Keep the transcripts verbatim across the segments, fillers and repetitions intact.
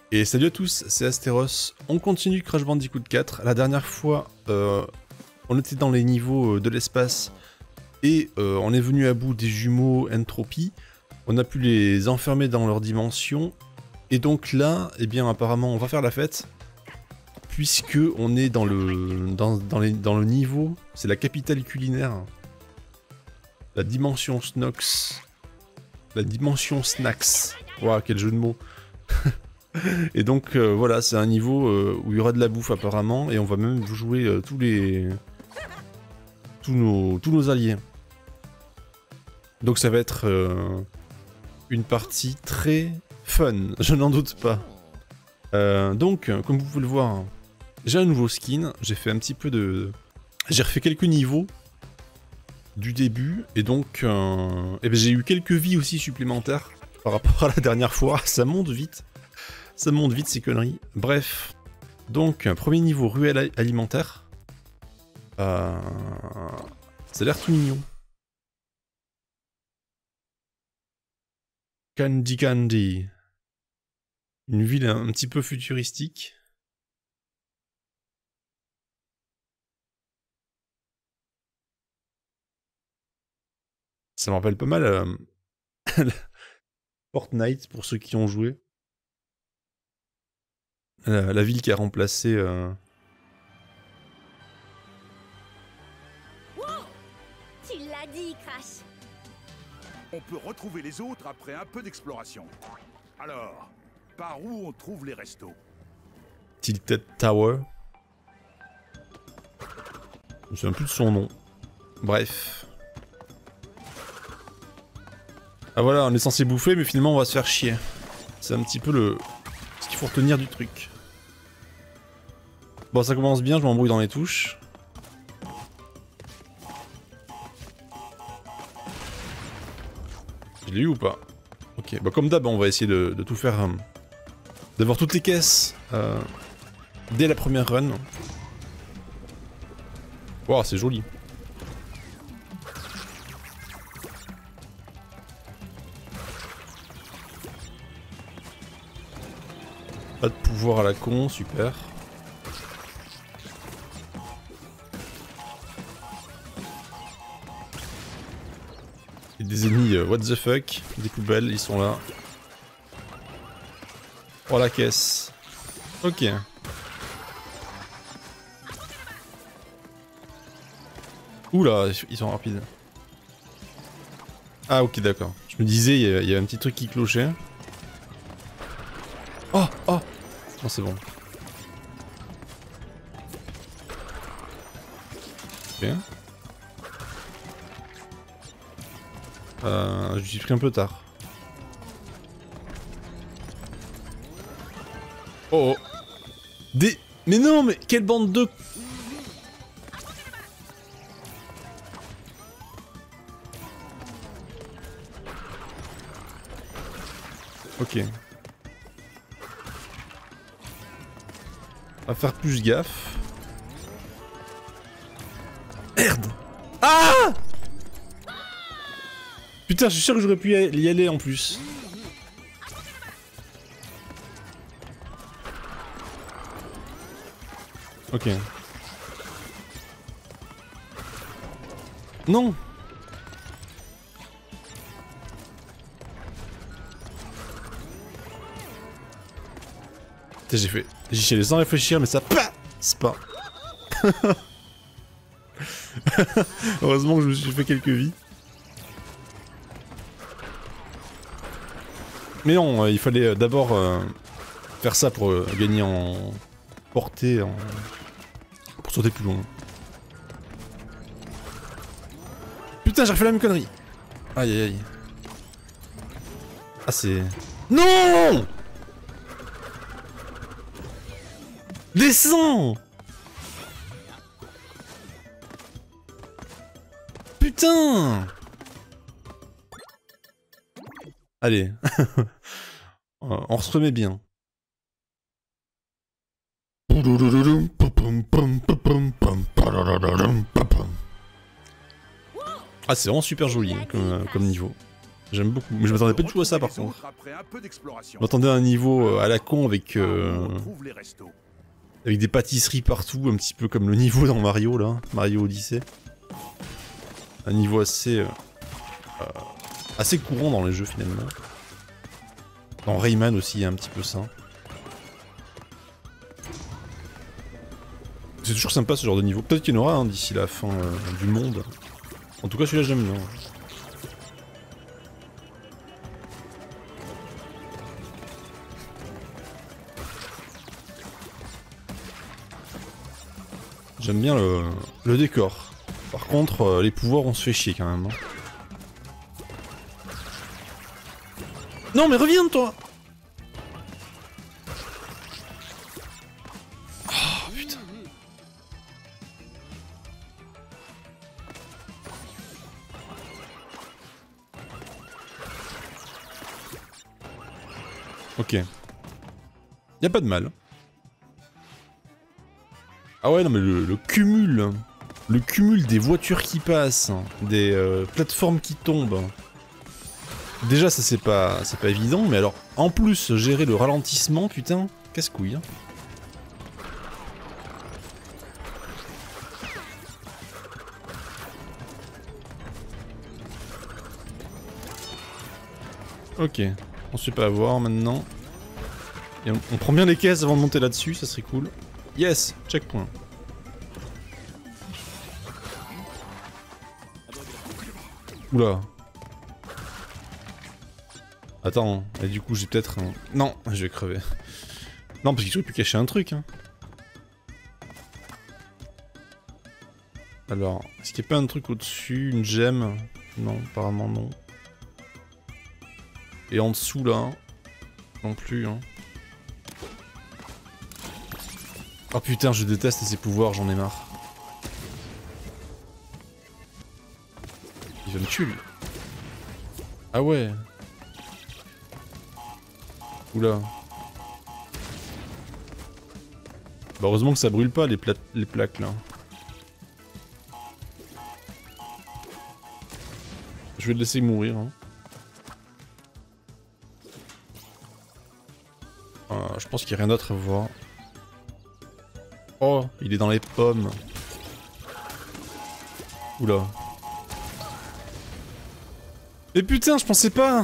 Et salut à tous, c'est Astéros. On continue Crash Bandicoot quatre. La dernière fois, euh, on était dans les niveaux de l'espace et euh, on est venu à bout des jumeaux Entropy. On a pu les enfermer dans leur dimension. Et donc là, eh bien apparemment, on va faire la fête. Puisque on est dans le, dans, dans les, dans le niveau, c'est la capitale culinaire. La dimension Snox. La dimension Snacks. Waouh, quel jeu de mots. Et donc euh, voilà, c'est un niveau euh, où il y aura de la bouffe apparemment, et on va même jouer euh, tous les... Tous nos, tous nos alliés. Donc ça va être euh, une partie très fun, je n'en doute pas. Euh, donc, comme vous pouvez le voir, j'ai un nouveau skin, j'ai fait un petit peu de... J'ai refait quelques niveaux du début, et donc euh, eh ben, j'ai eu quelques vies aussi supplémentaires par rapport à la dernière fois, ça monte vite. Ça monte vite ces conneries. Bref, donc premier niveau ruelle alimentaire. Euh... Ça a l'air tout mignon. Candy Candy. Une ville un, un petit peu futuristique. Ça me rappelle pas mal euh... Fortnite pour ceux qui ont joué. La, la ville qui a remplacé... Euh... Wow, tu l'as dit, Crash. On peut retrouver les autres après un peu d'exploration. Alors, par où on trouve les restos? Tilted Tower. Je me souviens plus de son nom. Bref. Ah voilà, on est censé bouffer, mais finalement on va se faire chier. C'est un petit peu le... ce qu'il faut retenir du truc. Bon, ça commence bien, je m'embrouille dans les touches. Je l'ai eu ou pas? Ok, bah comme d'hab, on va essayer de, de tout faire... Euh, d'avoir toutes les caisses euh, dès la première run. Wow, c'est joli. Pas de pouvoir à la con, super. Et des ennemis, uh, what the fuck, des poubelles, ils sont là. Oh la caisse. Ok. Oula, ils sont rapides. Ah ok, d'accord. Je me disais, il y, y avait un petit truc qui clochait. Oh, oh. Non, c'est bon. Ok. Euh, je suis pris un peu tard. Oh, oh. Des... Mais non, mais quelle bande de... Ok. On va faire plus gaffe. Merde! Ah! Putain, je suis sûr que j'aurais pu y aller en plus. Ok. Non! J'ai fait... J'ai chialé sans réfléchir, mais ça... C'est pas... Heureusement que je me suis fait quelques vies. Mais non, euh, il fallait euh, d'abord euh, faire ça pour euh, gagner en portée, en... pour sauter plus loin. Putain, j'ai refait la même connerie. Aïe aïe aïe. Ah c'est... Non! Descends! Putain! Allez. On se remet bien. Ah, c'est vraiment super joli hein, comme, comme niveau. J'aime beaucoup. Mais je m'attendais pas du tout à ça par Retrouver les contre. autres après un peu d'exploration. Je m'attendais à un niveau euh, à la con avec, Par où euh, on trouve les restos. avec des pâtisseries partout, un petit peu comme le niveau dans Mario là, Mario Odyssey. Un niveau assez, euh, euh, assez courant dans les jeux finalement. Dans Rayman aussi il y a un petit peu ça. C'est toujours sympa ce genre de niveau. Peut-être qu'il y en aura hein, d'ici la fin euh, du monde. En tout cas celui-là j'aime bien. J'aime bien le, le décor. Par contre, euh, les pouvoirs on se fait chier quand même. Hein. Non mais reviens toi. Oh putain. Ok. Y'a pas de mal. Ah ouais non mais le, le cumul. Le cumul des voitures qui passent, des euh, plateformes qui tombent. Déjà ça c'est pas c'est pas évident, mais alors en plus gérer le ralentissement, putain, casse-couille. Hein. Ok, on se fait pas avoir maintenant. Et on, on prend bien les caisses avant de monter là-dessus, ça serait cool. Yes, checkpoint. Oula. Attends, et du coup j'ai peut-être un... Non, je vais crever. Non, parce qu'il aurait pu cacher un truc. Hein. Alors, est-ce qu'il n'y a pas un truc au-dessus, une gemme? Non, apparemment non. Et en dessous là, non plus. Hein. Oh putain, je déteste ces pouvoirs, j'en ai marre. Il va me tuer lui. Ah ouais. Oula. Bah heureusement que ça brûle pas les, pla les plaques là. Je vais le laisser mourir. Hein. Euh, je pense qu'il n'y a rien d'autre à voir. Oh, il est dans les pommes. Oula. Mais putain, je pensais pas.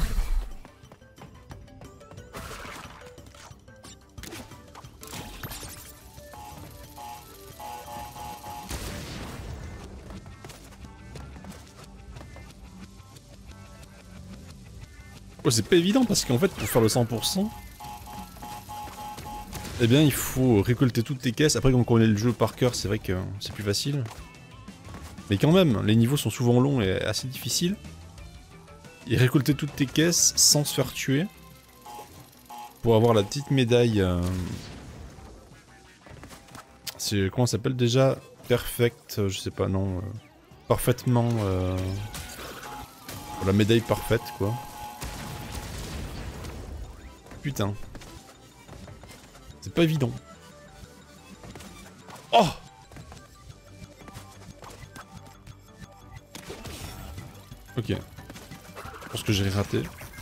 Oh, c'est pas évident parce qu'en fait, pour faire le cent pour cent, eh bien, il faut récolter toutes les caisses. Après, quand on connaît le jeu par cœur, c'est vrai que c'est plus facile. Mais quand même, les niveaux sont souvent longs et assez difficiles. Et récolter toutes tes caisses sans se faire tuer. Pour avoir la petite médaille. Euh... C'est comment ça s'appelle déjà? Perfect, euh, je sais pas, non. Euh... Parfaitement. Euh... La médaille parfaite, quoi. Putain. C'est pas évident. Oh! Ok. Je pense que j'ai raté.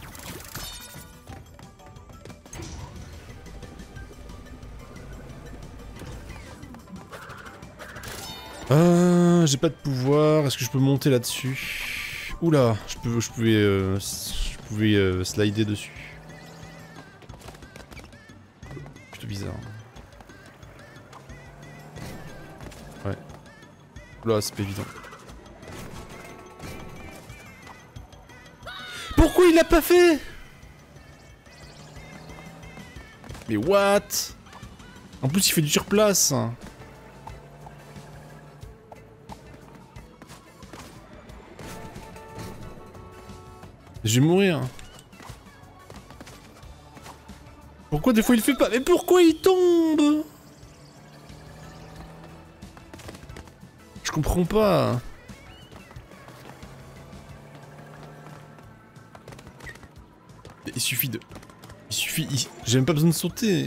Euh, j'ai pas de pouvoir. Est-ce que je peux monter là-dessus? Oula, je peux, je pouvais, euh, je pouvais euh, slider dessus. Plutôt bizarre. Ouais. Oula, c'est pas évident. Pourquoi il l'a pas fait? Mais what? En plus, il fait du surplace. Je vais mourir. Pourquoi des fois il fait pas? Mais pourquoi il tombe? Je comprends pas. Il suffit de... Il suffit... Il... J'ai même pas besoin de sauter.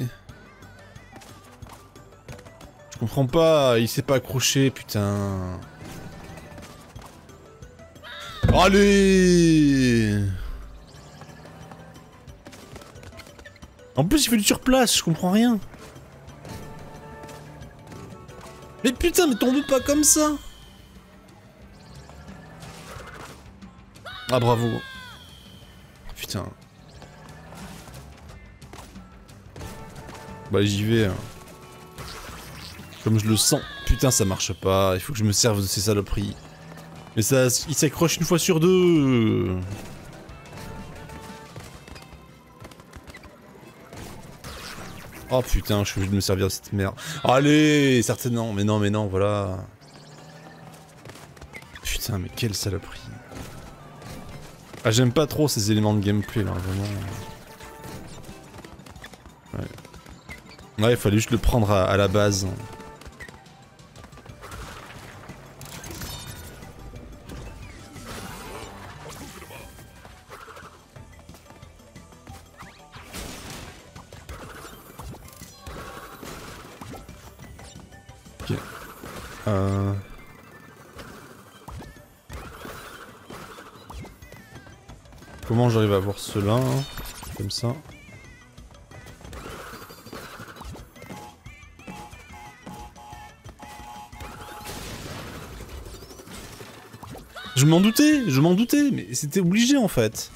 Je comprends pas, il s'est pas accroché, putain. Allez! En plus il fait du surplace, je comprends rien. Mais putain, mais tombe pas comme ça. Ah bravo. Putain. Bah j'y vais. Hein. Comme je le sens. Putain ça marche pas, il faut que je me serve de ces saloperies. Mais ça, il s'accroche une fois sur deux. Oh putain, je suis obligé de me servir de cette merde. Allez, certainement, mais non, mais non, voilà. Putain, mais quelle saloperie. Ah, j'aime pas trop ces éléments de gameplay là, vraiment. Ouais. Ouais, il fallait juste le prendre à, à la base. Ok. Euh... Comment j'arrive à avoir cela, hein, comme ça. Je m'en doutais, je m'en doutais, mais c'était obligé en fait.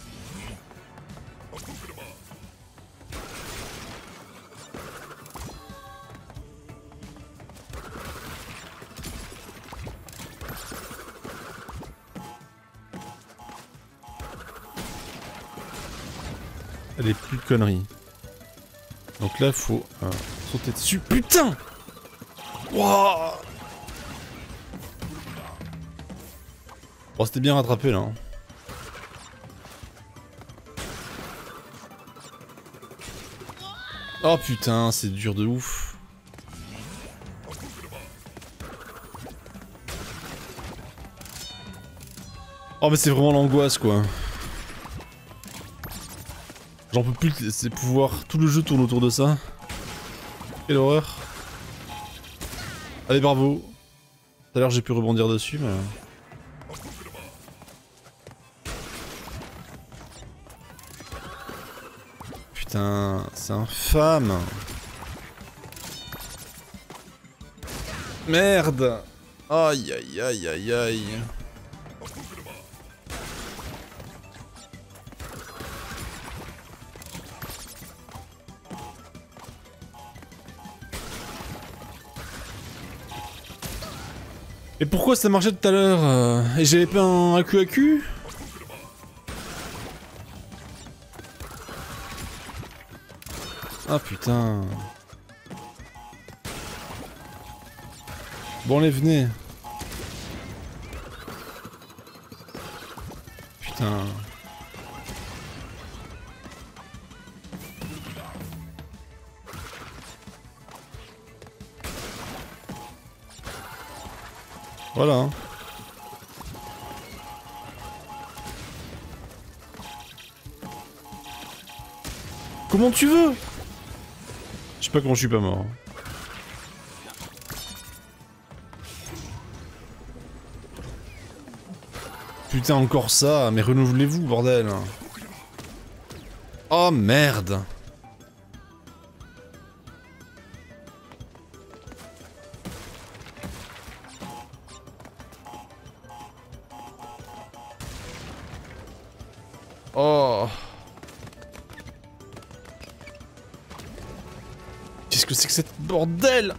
Allez, plus de conneries. Donc là, faut euh, sauter dessus. Putain! Wouah! Bon, c'était bien rattrapé là. Hein. Oh putain, c'est dur de ouf. Oh mais c'est vraiment l'angoisse quoi. J'en peux plus de ces pouvoirs, tout le jeu tourne autour de ça. Quelle horreur. Allez bravo. Tout à l'heure j'ai pu rebondir dessus mais... Putain, c'est infâme. Merde. Aïe aïe aïe aïe aïe. Et pourquoi ça marchait tout à l'heure euh, et j'avais pas un A Q A Q? Ah putain. Bon allez venez. Putain. Voilà. Comment tu veux? Je sais pas comment je suis pas mort. Putain encore ça, mais renouvelez-vous bordel. Oh merde. Oh. Qu'est-ce que c'est que cette bordel?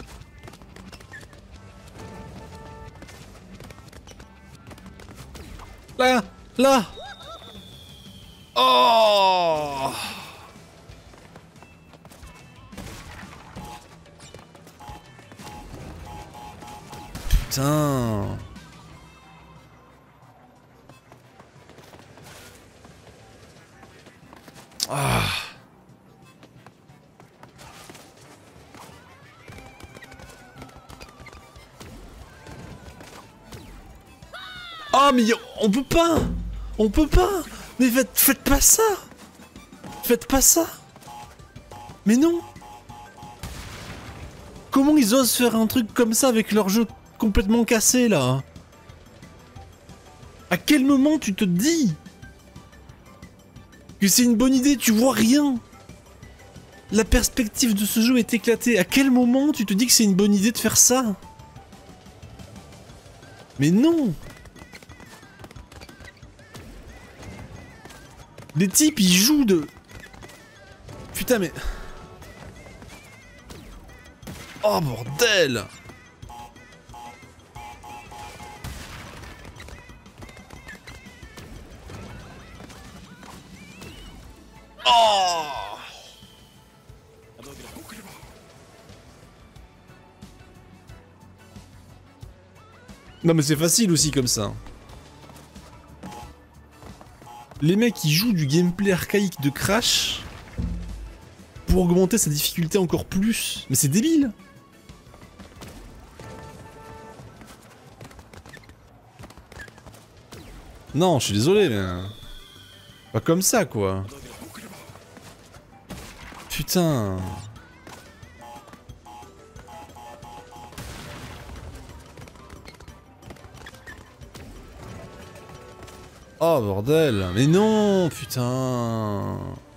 Là, là. Oh. Putain. Ah. Oh mais on peut pas. On peut pas. Mais faites, faites pas ça. Faites pas ça. Mais non. Comment ils osent faire un truc comme ça avec leur jeu complètement cassé là? À quel moment tu te dis que c'est une bonne idée? Tu vois rien. La perspective de ce jeu est éclatée. À quel moment tu te dis que c'est une bonne idée de faire ça? Mais non! Les types, ils jouent de... Putain, mais... Oh, bordel! Oh! Non mais c'est facile aussi comme ça. Les mecs ils jouent du gameplay archaïque de Crash pour augmenter sa difficulté encore plus. Mais c'est débile. Non, je suis désolé mais... Pas comme ça quoi. Putain. Oh bordel, mais non, putain.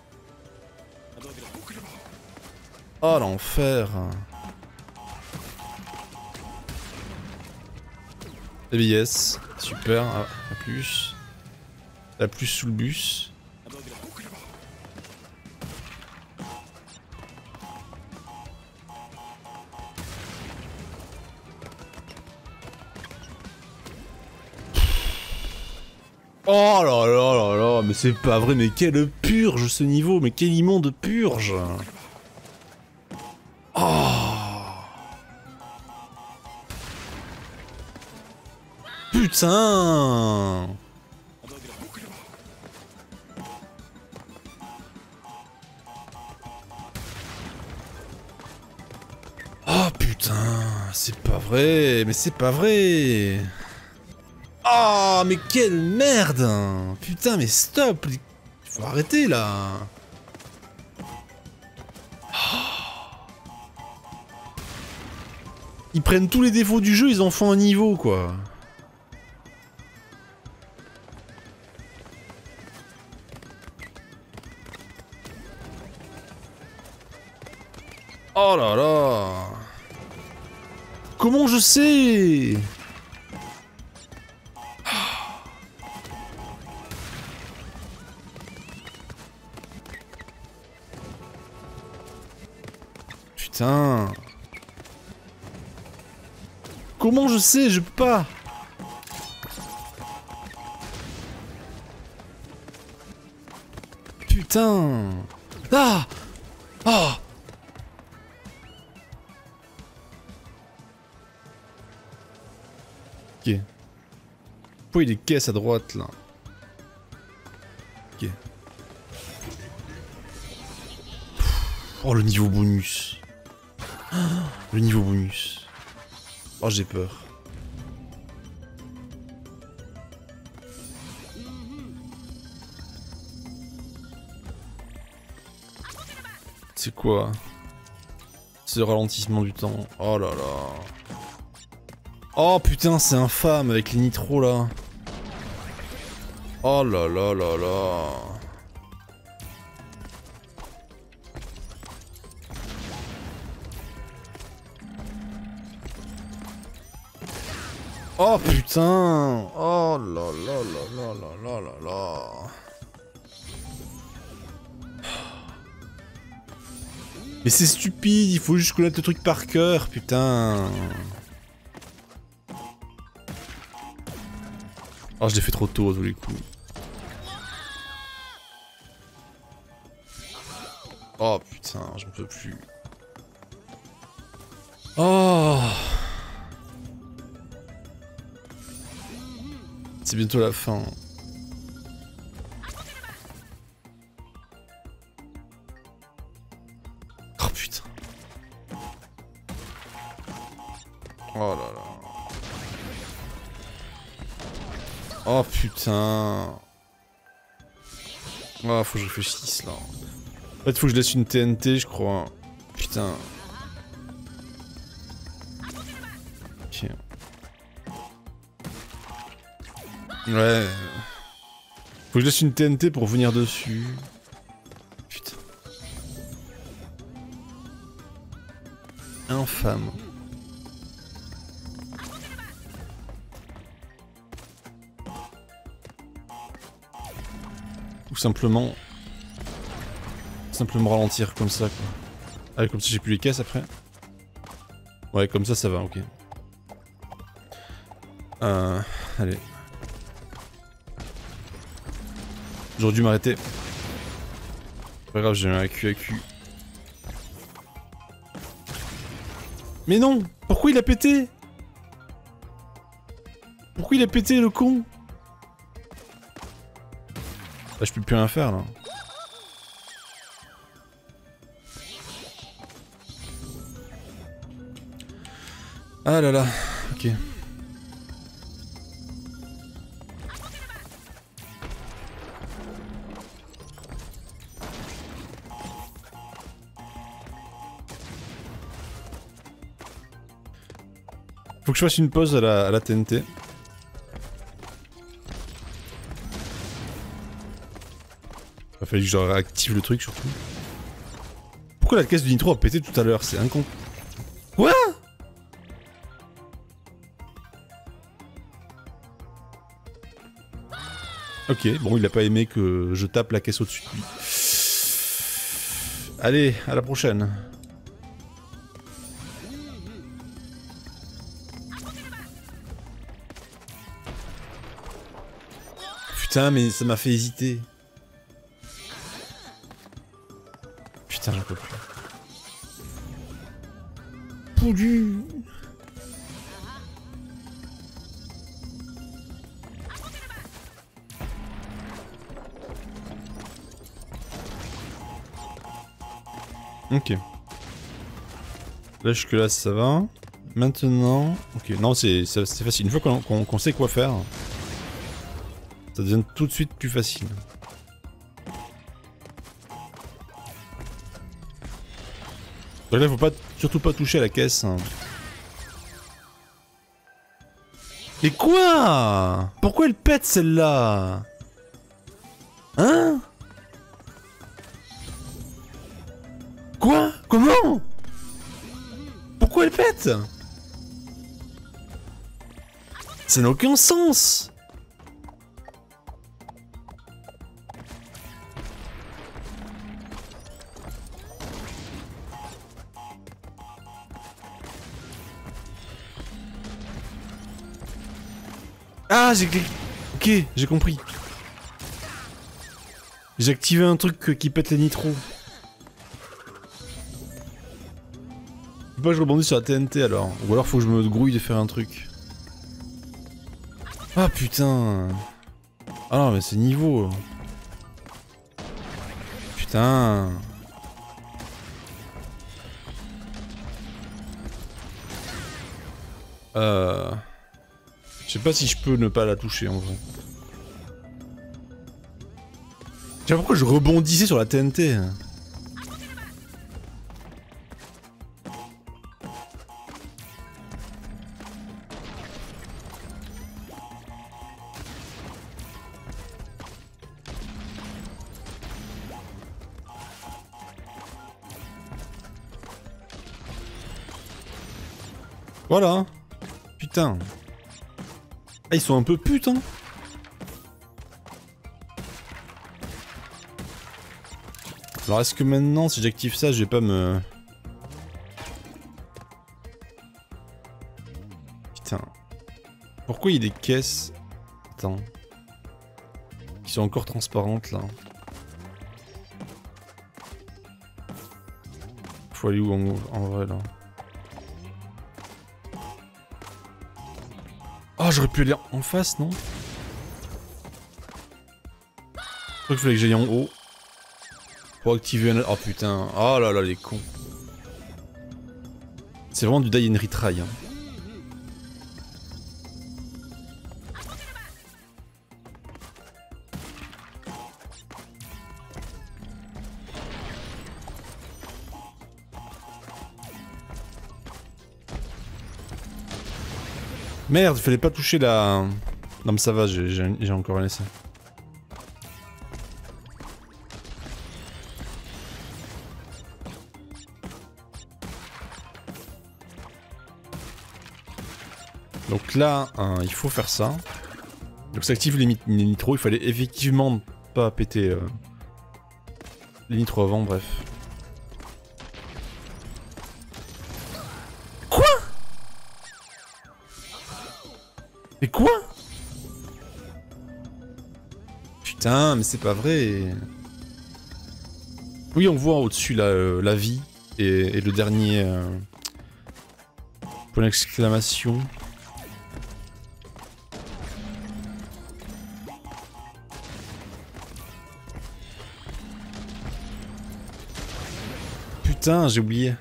Oh l'enfer. A B S, super, ah, la plus. La plus sous le bus. Oh là là là là, mais c'est pas vrai, mais quelle purge ce niveau, mais quel immonde purge. Oh. Putain. Oh putain, c'est pas vrai, mais c'est pas vrai. Oh, mais quelle merde! Putain, mais stop! Faut arrêter là! Ils prennent tous les défauts du jeu, ils en font un niveau quoi! Oh là là! Comment je sais? Putain. Comment je sais? Je peux pas. Putain. Ah. Ah. Ok. Pourquoi il y a des caisses à droite là? Ok. Oh le niveau bonus. Le niveau bonus. Oh j'ai peur. C'est quoi? Ce ralentissement du temps. Oh là là. Oh putain c'est infâme avec les nitros là. Oh là là là là. Oh putain! Oh là là là là là là là là! Mais c'est stupide, il faut juste connaître le truc par cœur, putain! Oh, je l'ai fait trop tôt à tous les coups. Oh putain, j'en peux plus. Oh! C'est bientôt la fin. Oh putain. Oh là là. Oh putain. Oh, faut que je réfléchisse là. En fait, faut que je laisse une T N T, je crois. Putain. Ok. Ouais. Faut que je laisse une T N T pour venir dessus. Putain. infâme. Ou simplement... Simplement ralentir comme ça quoi. Ah comme ça j'ai plus les caisses après. Ouais comme ça ça va, ok. Euh... Allez. J'aurais dû m'arrêter. Pas grave, j'ai un Q A Q. Mais non! Pourquoi il a pété? Pourquoi il a pété le con? Bah je peux plus rien faire là. Ah là là, ok. Faut que je fasse une pause à la, à la T N T. Il a fallu que je réactive le truc surtout. Pourquoi la caisse de nitro a pété tout à l'heure? C'est incon... Quoi? Ok, bon il a pas aimé que je tape la caisse au-dessus de lui. Allez, à la prochaine. Putain, mais ça m'a fait hésiter. Putain, j'en peux plus. Poudu. Ok. Là, jusque là, ça va. Maintenant... Ok, non, c'est facile. Une fois qu'on qu'on qu'on sait quoi faire, ça devient tout de suite plus facile. Donc là, faut pas, surtout pas toucher à la caisse. Mais quoi? Pourquoi elle pète celle-là? Hein? Quoi? Comment? Pourquoi elle pète? Ça n'a aucun sens. Ah, j'ai cliqué. Ok, j'ai compris. J'ai activé un truc qui pète les nitros. Faut pas que je rebondisse sur la T N T alors. Ou alors faut que je me grouille de faire un truc. Ah putain. Ah non mais c'est niveau. Putain. Euh... Je sais pas si je peux ne pas la toucher en vrai. Je sais pas pourquoi je rebondissais sur la T N T. Voilà. Putain. Ah, ils sont un peu putes, hein. Alors est-ce que maintenant, si j'active ça, je vais pas me... Putain. Pourquoi il y a des caisses... Attends. Qui sont encore transparentes, là. Faut aller où en, en vrai, là? Oh, j'aurais pu aller en face, non? Je crois qu'il fallait que j'aille en haut. Pour activer un... Oh putain. Oh là là, les cons. C'est vraiment du die and retry. Hein. Merde, il fallait pas toucher la... Non mais ça va, j'ai encore un essai. Donc là, hein, il faut faire ça. Donc ça active les, les nitros. Il fallait effectivement pas péter euh, les nitros avant, bref. Quoi? Mais quoi? Putain, mais c'est pas vrai. Oui, on voit au-dessus la, euh, la vie et, et le dernier euh, point d'exclamation. Putain, j'ai oublié.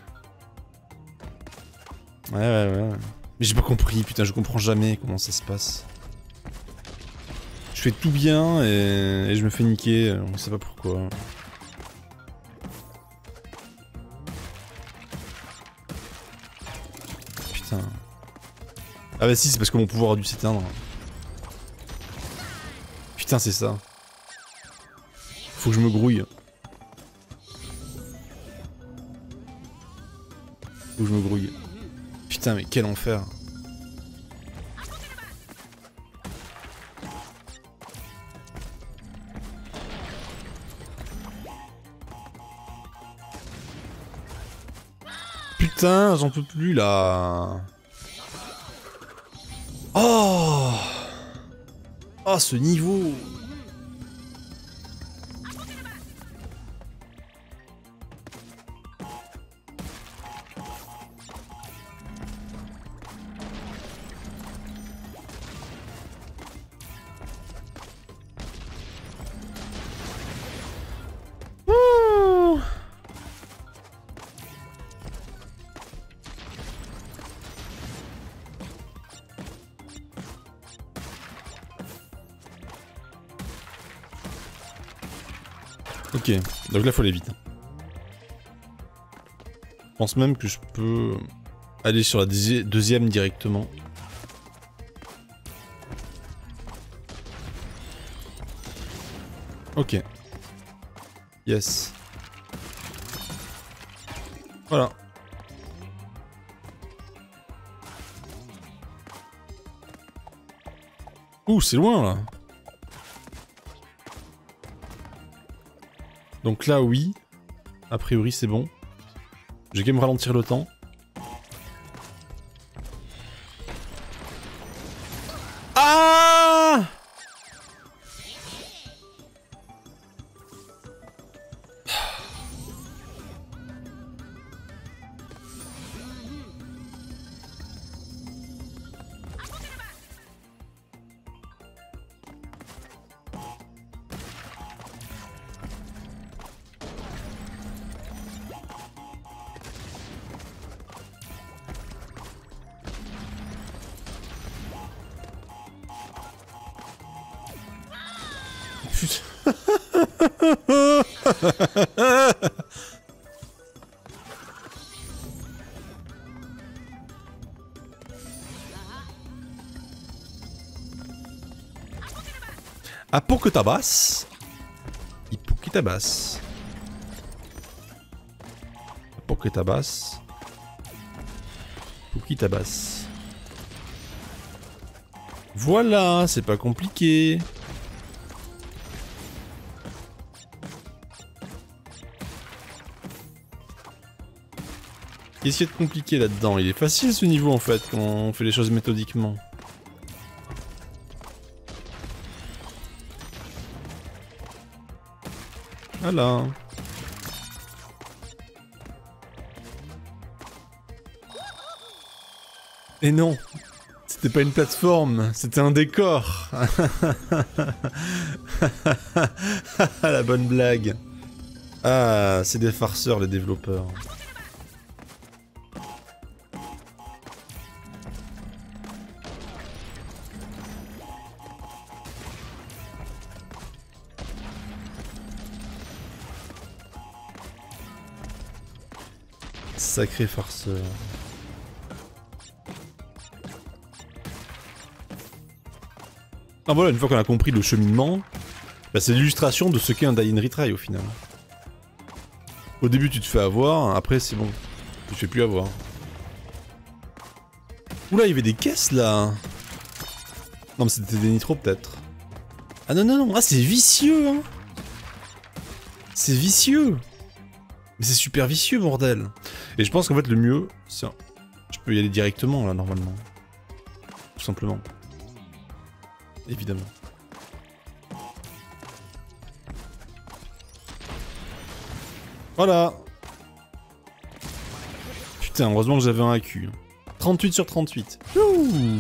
Ouais, ouais, ouais. Mais j'ai pas compris, putain, je comprends jamais comment ça se passe. Je fais tout bien et, et je me fais niquer, on sait pas pourquoi. Putain. Ah bah si, c'est parce que mon pouvoir a dû s'éteindre. Putain, c'est ça. Faut que je me grouille. Faut que je me grouille. Putain, mais quel enfer. Putain, j'en peux plus là. Oh, oh, ce niveau. Ok, donc là faut aller vite. Je pense même que je peux aller sur la deuxi- deuxième directement. Ok. Yes. Voilà. Ouh, c'est loin là. Donc là, oui. A priori, c'est bon. J'ai qu'à me ralentir le temps. Ah! Ah, pour que tabasse. Il pour qu'il tabasse. Pour que tabasse. Pour qu'il tabasse. Voilà, c'est pas compliqué. Qu'est-ce qu'il y a de compliqué là-dedans? Il est facile ce niveau en fait, quand on fait les choses méthodiquement. Voilà. Et non, c'était pas une plateforme, c'était un décor. La bonne blague. Ah, c'est des farceurs les développeurs. Sacré farceur. Ah voilà, une fois qu'on a compris le cheminement, bah c'est l'illustration de ce qu'est un die and retry au final. Au début tu te fais avoir, après c'est bon, tu te fais plus avoir. Oula, il y avait des caisses là. Non mais c'était des nitros peut-être. Ah non non non, ah c'est vicieux hein. C'est vicieux. Mais c'est super vicieux bordel. Et je pense qu'en fait le mieux, c'est... Je peux y aller directement là normalement. Tout simplement. Évidemment. Voilà. Putain, heureusement que j'avais un A Q. trente-huit sur trente-huit. Ouh.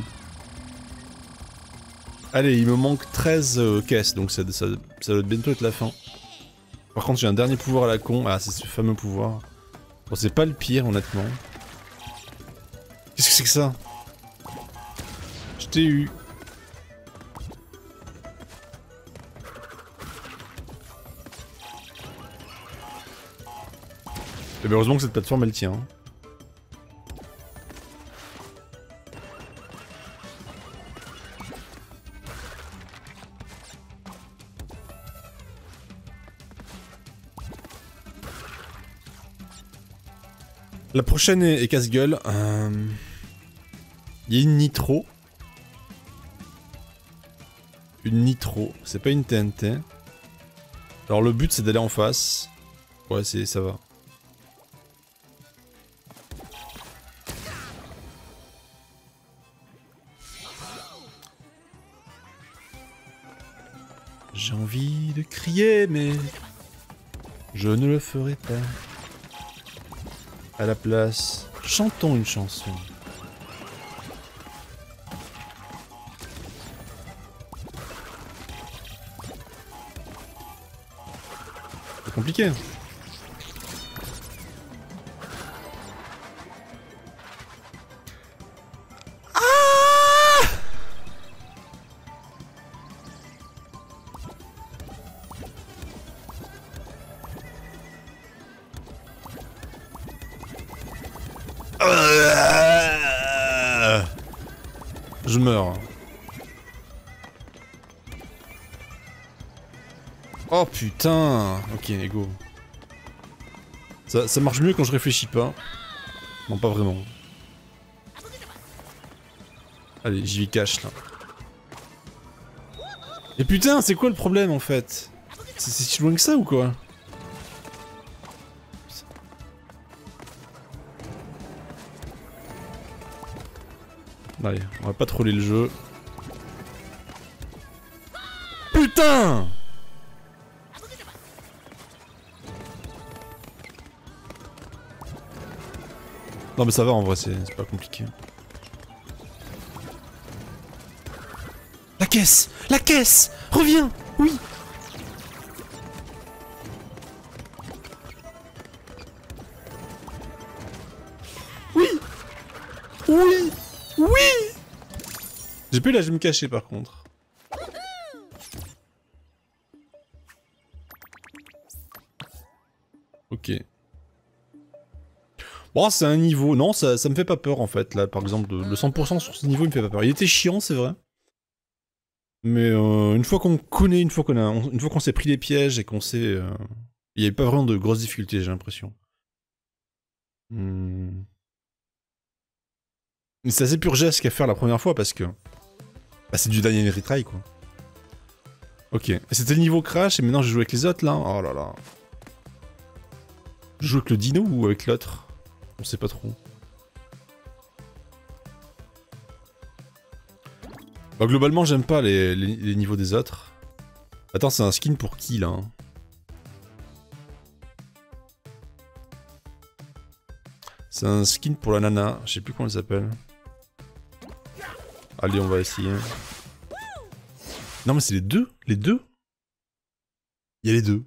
Allez, il me manque treize euh, caisses, donc ça, ça, ça doit bientôt être la fin. Par contre, j'ai un dernier pouvoir à la con. Ah, c'est ce fameux pouvoir. Bon, c'est pas le pire, honnêtement. Qu'est-ce que c'est que ça? Je t'ai eu. Et bien heureusement que cette plateforme elle tient. La prochaine est, est casse-gueule. Euh... Il y a une nitro. Une nitro. C'est pas une T N T. Alors le but c'est d'aller en face. Ouais, c'est ça va. J'ai envie de crier, mais je ne le ferai pas. À la place, chantons une chanson. C'est compliqué. Je meurs. Oh putain. Ok, go. Ça, ça marche mieux quand je réfléchis pas. Non, pas vraiment. Allez, j'y vais cash là. Et putain, c'est quoi le problème en fait? C'est si loin que ça ou quoi? Allez, on va pas troller le jeu. Putain! Non mais ça va en vrai, c'est pas compliqué. La caisse! La caisse! Reviens! Oui! Oui! Oui! Oui! J'ai plus là, je vais me cacher par contre. Ok. Bon, c'est un niveau... Non, ça, ça me fait pas peur en fait, là, par exemple, le cent pour cent sur ce niveau, il me fait pas peur. Il était chiant, c'est vrai. Mais euh, une fois qu'on connaît, une fois qu'on a... Une fois qu'on s'est pris les pièges et qu'on sait... Euh, il n'y avait pas vraiment de grosses difficultés, j'ai l'impression. Hmm. Mais c'est assez purgesque à faire la première fois parce que... Bah c'est du Daniel Retry quoi. Ok. Et c'était le niveau crash et maintenant je joue avec les autres là. Oh là là. Je joue avec le dino ou avec l'autre? On sait pas trop. Bah globalement j'aime pas les, les, les niveaux des autres. Attends, c'est un skin pour qui là hein? C'est un skin pour la nana, je sais plus comment elle s'appelle. Allez, on va essayer. Non mais c'est les deux? Les deux? Il y a les deux.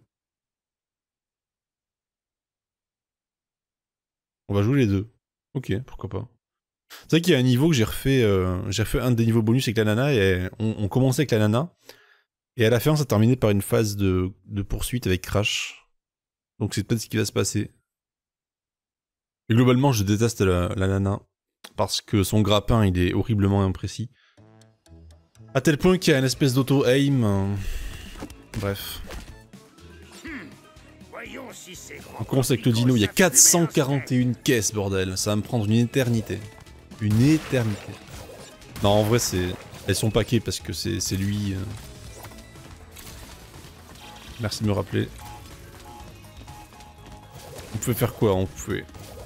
On va jouer les deux. Ok, pourquoi pas. C'est vrai qu'il y a un niveau que j'ai refait... Euh, j'ai refait un des niveaux bonus avec la nana et on, on commençait avec la nana. Et à la fin, ça terminait par une phase de, de poursuite avec Crash. Donc c'est peut-être ce qui va se passer. Et globalement, je déteste la, la nana. Parce que son grappin, il est horriblement imprécis. À tel point qu'il y a une espèce d'auto-aim. Euh... Bref. On commence avec le dino, il y a quatre cent quarante et une caisses, bordel. Ça va me prendre une éternité. Une éternité. Non, en vrai, c'est... Elles sont paquées parce que c'est lui... Euh... Merci de me rappeler. On pouvait faire quoi? On pouvait...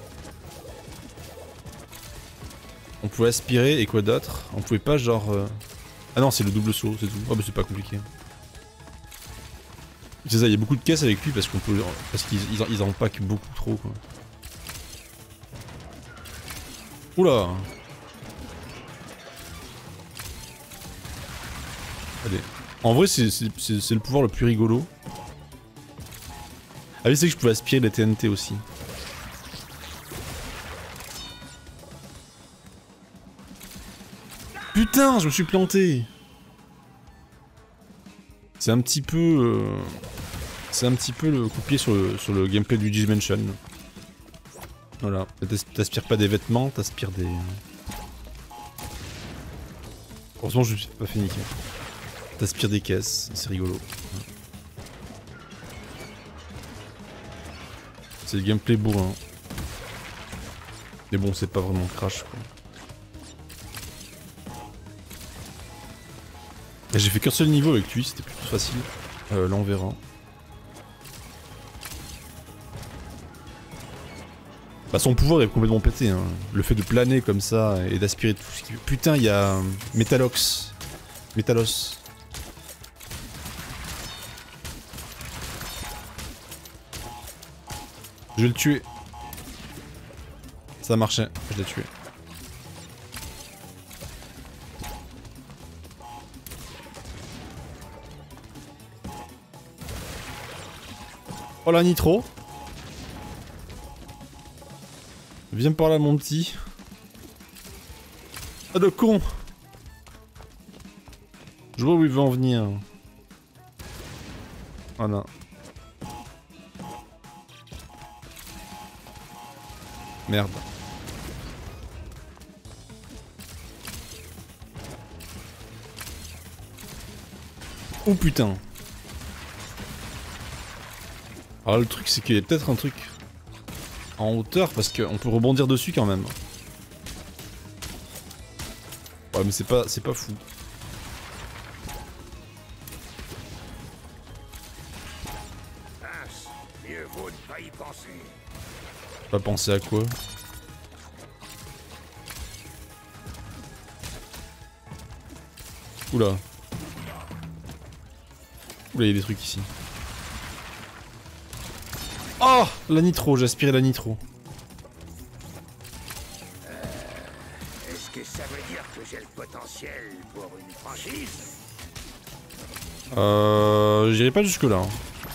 On pouvait aspirer et quoi d'autre? On pouvait pas genre... Euh... Ah non, c'est le double saut, c'est tout. Oh bah c'est pas compliqué. C'est ça, il y a beaucoup de caisses avec lui parce qu'on peut... Parce qu'ils ils en, ils en packent beaucoup trop quoi. Oula! Allez. En vrai, c'est le pouvoir le plus rigolo. Ah oui, c'est que je pouvais aspirer les T N T aussi. Putain, je me suis planté! C'est un petit peu... Euh... C'est un petit peu le coup-pied sur le, sur le gameplay du Dimension. Voilà. T'aspires pas des vêtements, t'aspires des... Heureusement, je me suis pas fait niquer. T'aspires des caisses, c'est rigolo. C'est le gameplay bourrin. Mais bon, c'est pas vraiment Crash quoi. J'ai fait qu'un seul niveau avec lui, c'était plutôt facile. Euh, là on verra. Bah son pouvoir est complètement pété, hein. Le fait de planer comme ça et d'aspirer tout ce qui... Putain, il y a... Metalox. Metalos. Je vais le tuer. Ça marchait, je l'ai tué. Oh la nitro. Viens par là mon petit. Ah le con. Je vois où il veut en venir. Voilà. Merde. Oh putain. Alors le truc c'est qu'il y a peut-être un truc en hauteur parce qu'on peut rebondir dessus quand même. Ouais mais c'est pas c'est pas fou. Mieux vaut ne pas y penser. Pas penser à quoi? Oula. Oula, il y a des trucs ici. Oh, la nitro, j'ai aspiré la nitro. Euh, Est-ce que ça veut dire que j'ai le potentiel pour une franchise? Euh... J'irai pas jusque là. Hein.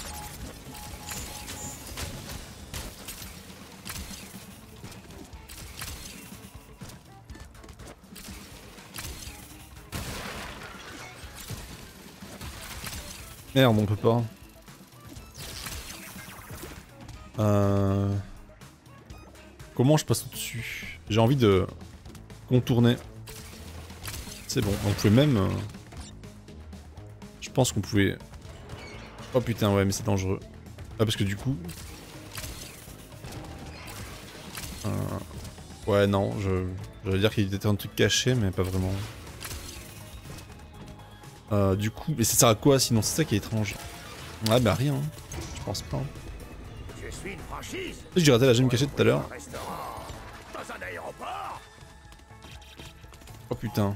Merde, on peut pas. Euh... Comment je passe au-dessus? J'ai envie de contourner. C'est bon, on pouvait même... Euh... Je pense qu'on pouvait... Oh putain, ouais, mais c'est dangereux. Ah, parce que du coup... Euh... Ouais, non, je... J'allais dire qu'il était un truc caché, mais pas vraiment. Euh, du coup... Mais ça sert à quoi, sinon? C'est ça qui est étrange. Ouais, bah rien. Hein. Je pense pas. Je suis une franchise. J'ai raté la gemme cachée tout à l'heure. Dans un aéroport. Oh putain.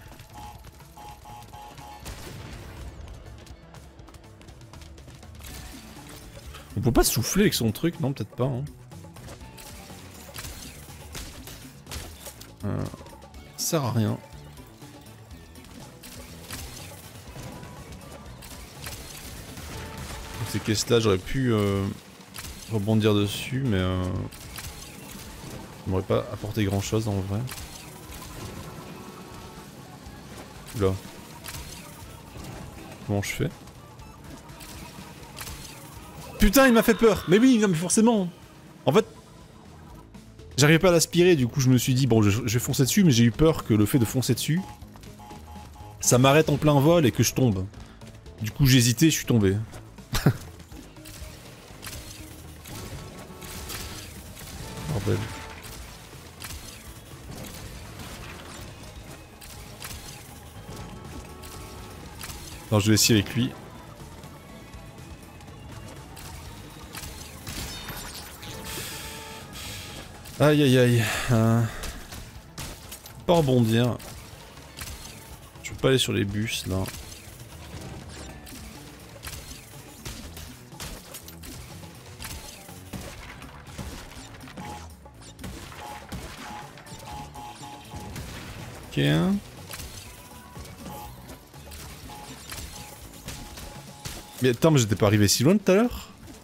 On peut pas souffler avec son truc, non peut-être pas. Hein. Euh, ça sert à rien. Ces caisses là j'aurais pu euh, rebondir dessus mais euh, ça m'aurait pas apporté grand chose en vrai. Oula. Comment je fais? Putain il m'a fait peur. Mais oui non mais forcément. En fait j'arrivais pas à l'aspirer du coup je me suis dit bon je, je vais foncer dessus mais j'ai eu peur que le fait de foncer dessus ça m'arrête en plein vol et que je tombe. Du coup j'ai hésité, je suis tombé. Bordel. Non, je vais essayer avec lui. Aïe aïe aïe. Euh... Pas rebondir. Je peux pas aller sur les bus là. Ok. Mais attends, mais j'étais pas arrivé si loin tout à l'heure.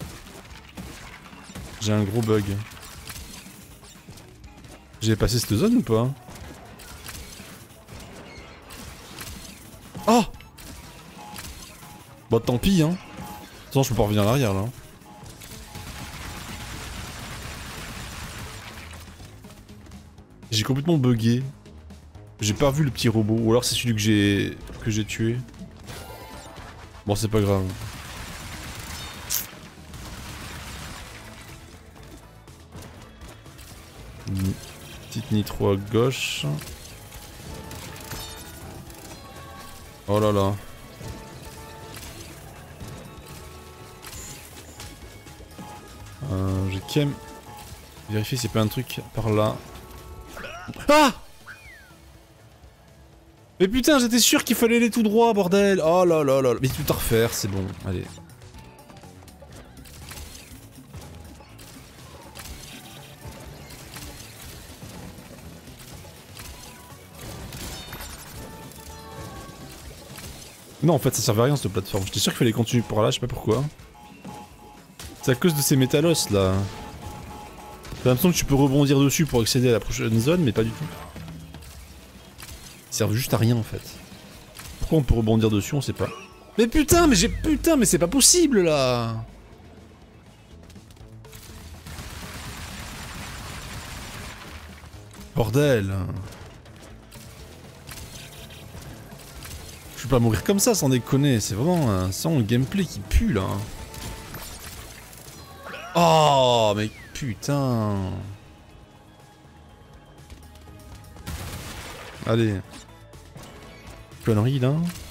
J'ai un gros bug. J'ai passé cette zone ou pas? Oh! Bon, tant pis, hein. De toute façon, je peux pas revenir en arrière, là. J'ai complètement bugué. J'ai pas vu le petit robot. Ou alors c'est celui que j'ai... que j'ai tué. Bon, c'est pas grave. Une petite nitro à gauche. Oh là là. Euh, j'ai quand même vérifié s'il y a pas un truc par là. Ah! Mais putain, j'étais sûr qu'il fallait aller tout droit, bordel! Oh là là là là. Mais tout à refaire, c'est bon, allez. Non, en fait, ça servait à rien cette plateforme. J'étais sûr qu'il fallait continuer par là, je sais pas pourquoi. C'est à cause de ces métallos là. J'ai l'impression que tu peux rebondir dessus pour accéder à la prochaine zone, mais pas du tout. Ils servent juste à rien en fait. Pourquoi on peut rebondir dessus, on sait pas. Mais putain, mais j'ai... Putain, mais c'est pas possible là! Bordel! Je peux pas mourir comme ça sans déconner, c'est vraiment un son gameplay qui pue là. Oh, mais putain! Allez. Connerie là.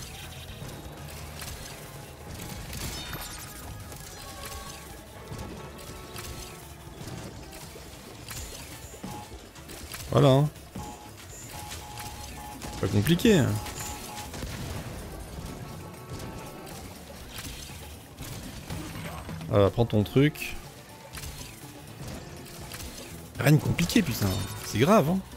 Voilà. Pas compliqué. Voilà, prends ton truc. Rien de compliqué, putain. C'est grave, hein.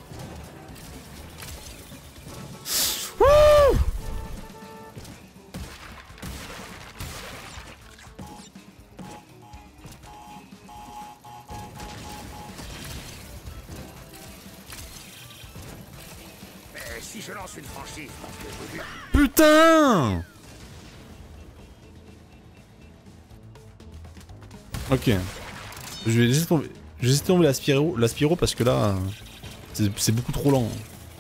Si je lance une franchise, parce que putain! Ok. Je vais laisser tomber, je vais laisser tomber la Spyro, la Spyro parce que là, c'est beaucoup trop lent.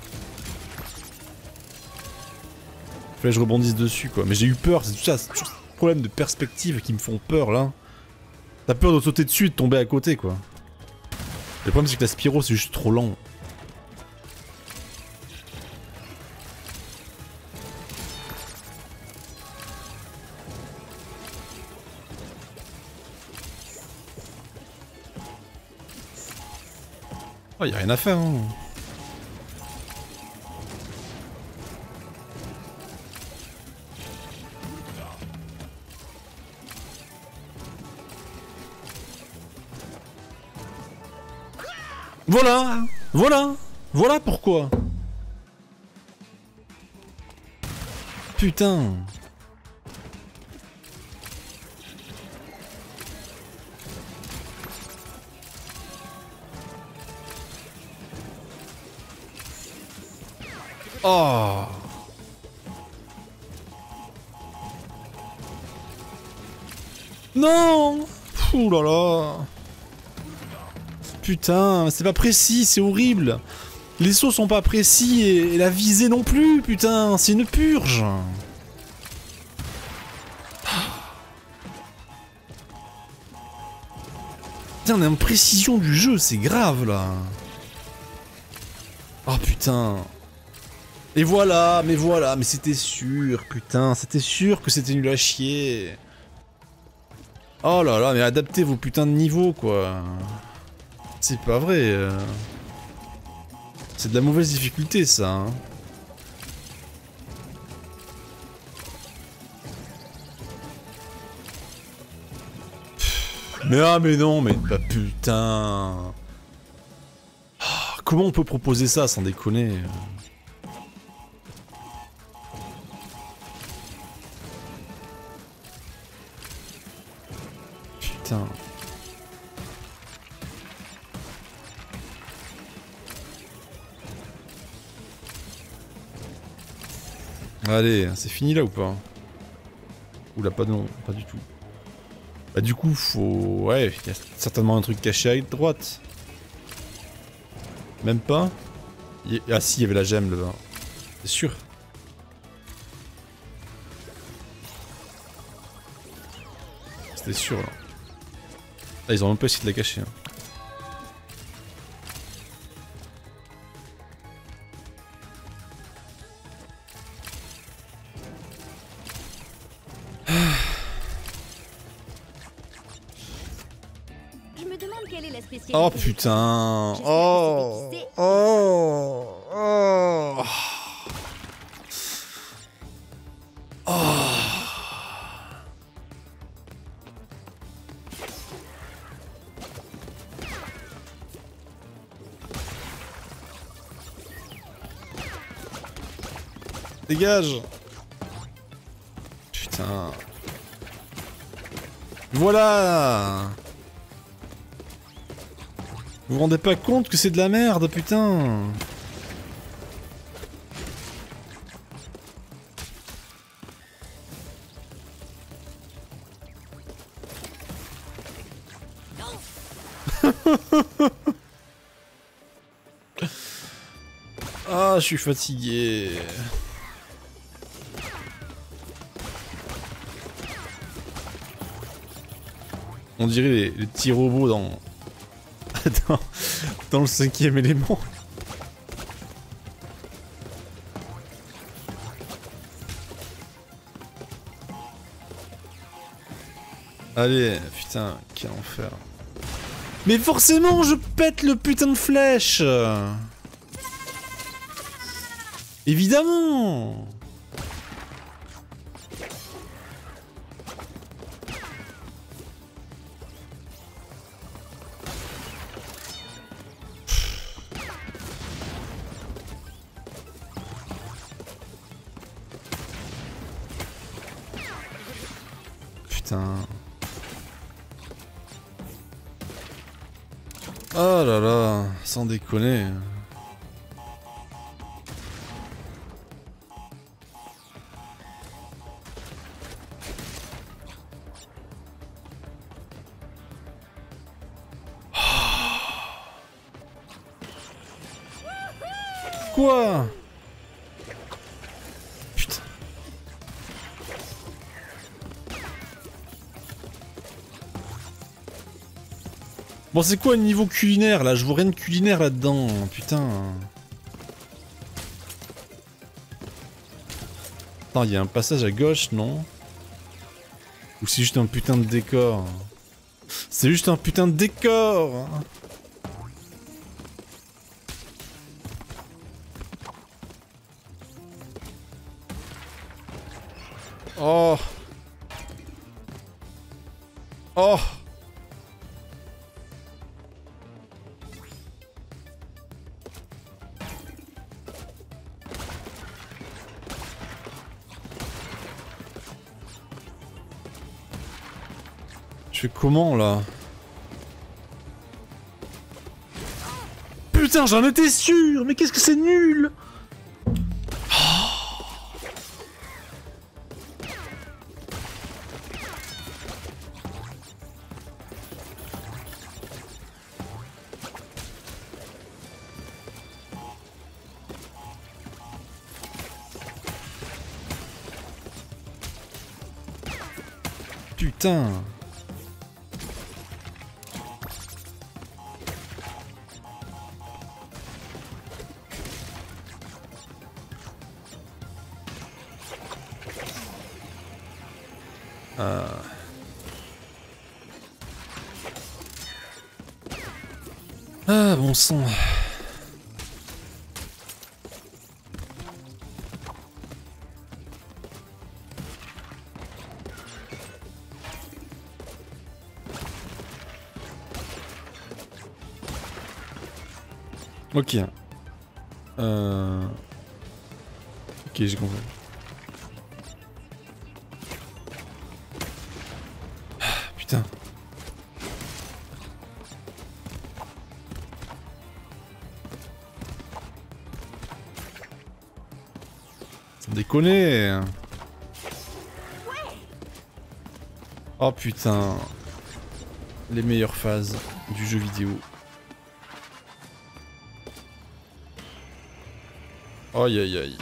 Fallait que je rebondisse dessus quoi. Mais j'ai eu peur, c'est tout ça, c'est toujours ce problème de perspective qui me font peur là. T'as peur de sauter dessus et de tomber à côté quoi. Le problème c'est que la Spyro c'est juste trop lent. Oh, y'a rien à faire, hein. Voilà! Voilà! Voilà pourquoi! Putain! Oh! Non! Ouh là là! Putain, c'est pas précis, c'est horrible! Les sauts sont pas précis et, et la visée non plus, putain, c'est une purge! Putain, on est en précision du jeu, c'est grave là! Oh putain! Et voilà, mais voilà, mais c'était sûr, putain, c'était sûr que c'était nul à chier. Oh là là, mais adaptez vos putains de niveaux, quoi. C'est pas vrai. Euh... C'est de la mauvaise difficulté, ça. Hein. Mais ah, mais non, mais bah putain. Ah, comment on peut proposer ça sans déconner? Putain. Allez, c'est fini là ou pas? Oula, pas non, pas du tout. Bah du coup, faut... Ouais, il y a certainement un truc caché à droite. Même pas? Il... Ah si, il y avait la gemme là-bas. C'est sûr. C'était sûr là. Ah, ils ont même pas essayé de la cacher. Hein. Oh putain. Oh. Oh. Oh. Oh. Dégage. Putain. Voilà. Vous vous rendez pas compte que c'est de la merde, putain. Ah, je suis fatigué. On dirait les, les petits robots dans... dans... dans le cinquième élément. Allez, putain, quel enfer. Mais forcément, je pète le putain de flèche. Évidemment. Putain. Oh là là, sans déconner. Quoi? Putain. Bon, c'est quoi le niveau culinaire là? Je vois rien de culinaire là-dedans, putain. Attends, il y a un passage à gauche, non? Ou c'est juste un putain de décor? C'est juste un putain de décor! Oh! Oh! Je fais comment là? Putain, j'en étais sûr! Mais qu'est-ce que c'est nul! Putain. Ah. Ah, bon sang. Ok. Euh... Ok, j'ai compris. Ah, putain. Sans déconner. Oh putain. Les meilleures phases du jeu vidéo. Aïe aïe aïe.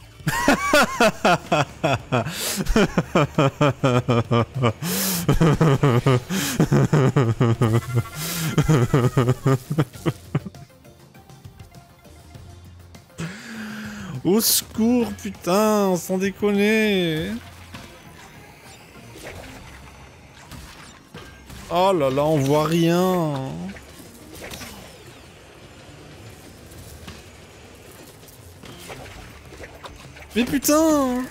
Au secours, putain, sans déconner. Oh là là, on voit rien. Mais putain!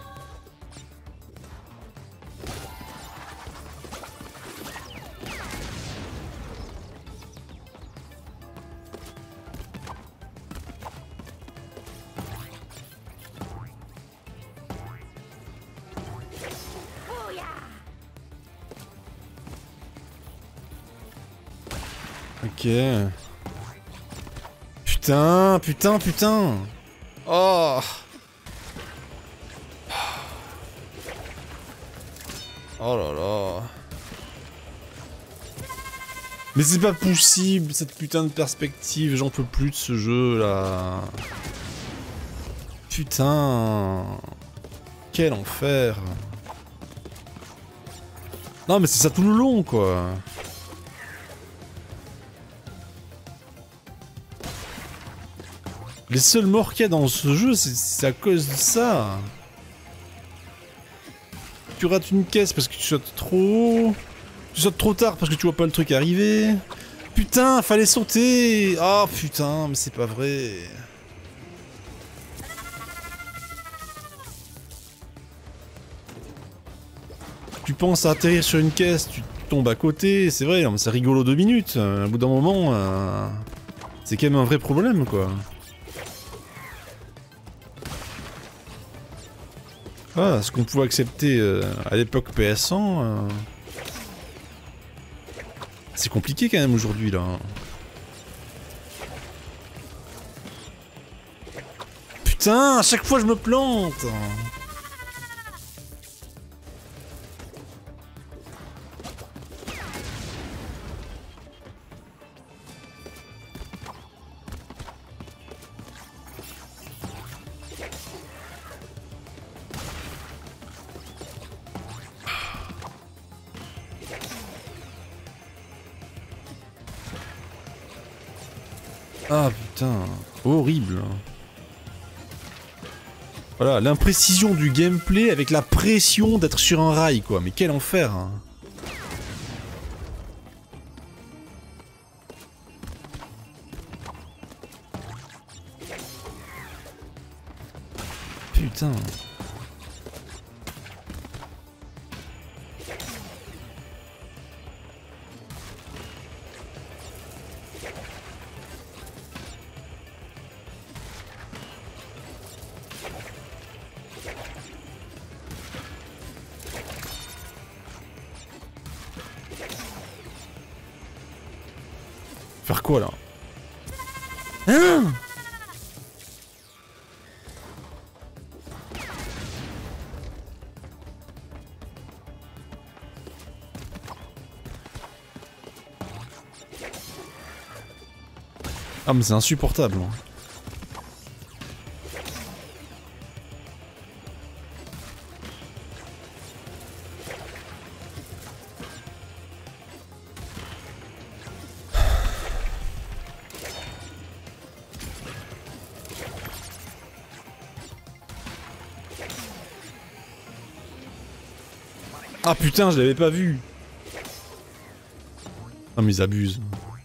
Ok. Putain, putain, putain! Oh! Oh là là. Mais c'est pas possible, cette putain de perspective, j'en peux plus de ce jeu là. Putain. Quel enfer. Non mais c'est ça tout le long quoi. Les seuls morts qu'il y a dans ce jeu, c'est à cause de ça. Tu rates une caisse parce que tu sautes trop haut. Tu sautes trop tard parce que tu vois pas le truc arriver. Putain, fallait sauter. Ah oh, putain, mais c'est pas vrai. Tu penses à atterrir sur une caisse, tu tombes à côté. C'est vrai, c'est rigolo deux minutes. Au bout d'un moment, euh, c'est quand même un vrai problème quoi. Ah, ce qu'on pouvait accepter euh, à l'époque P S cent, euh... c'est compliqué quand même aujourd'hui là. Putain, à chaque fois je me plante. Ah putain, horrible. Voilà, l'imprécision du gameplay avec la pression d'être sur un rail quoi, mais quel enfer hein. Putain. Faire quoi là? Hein? Ah mais c'est insupportable. Hein. Ah putain, je l'avais pas vu. Ah mais ils abusent.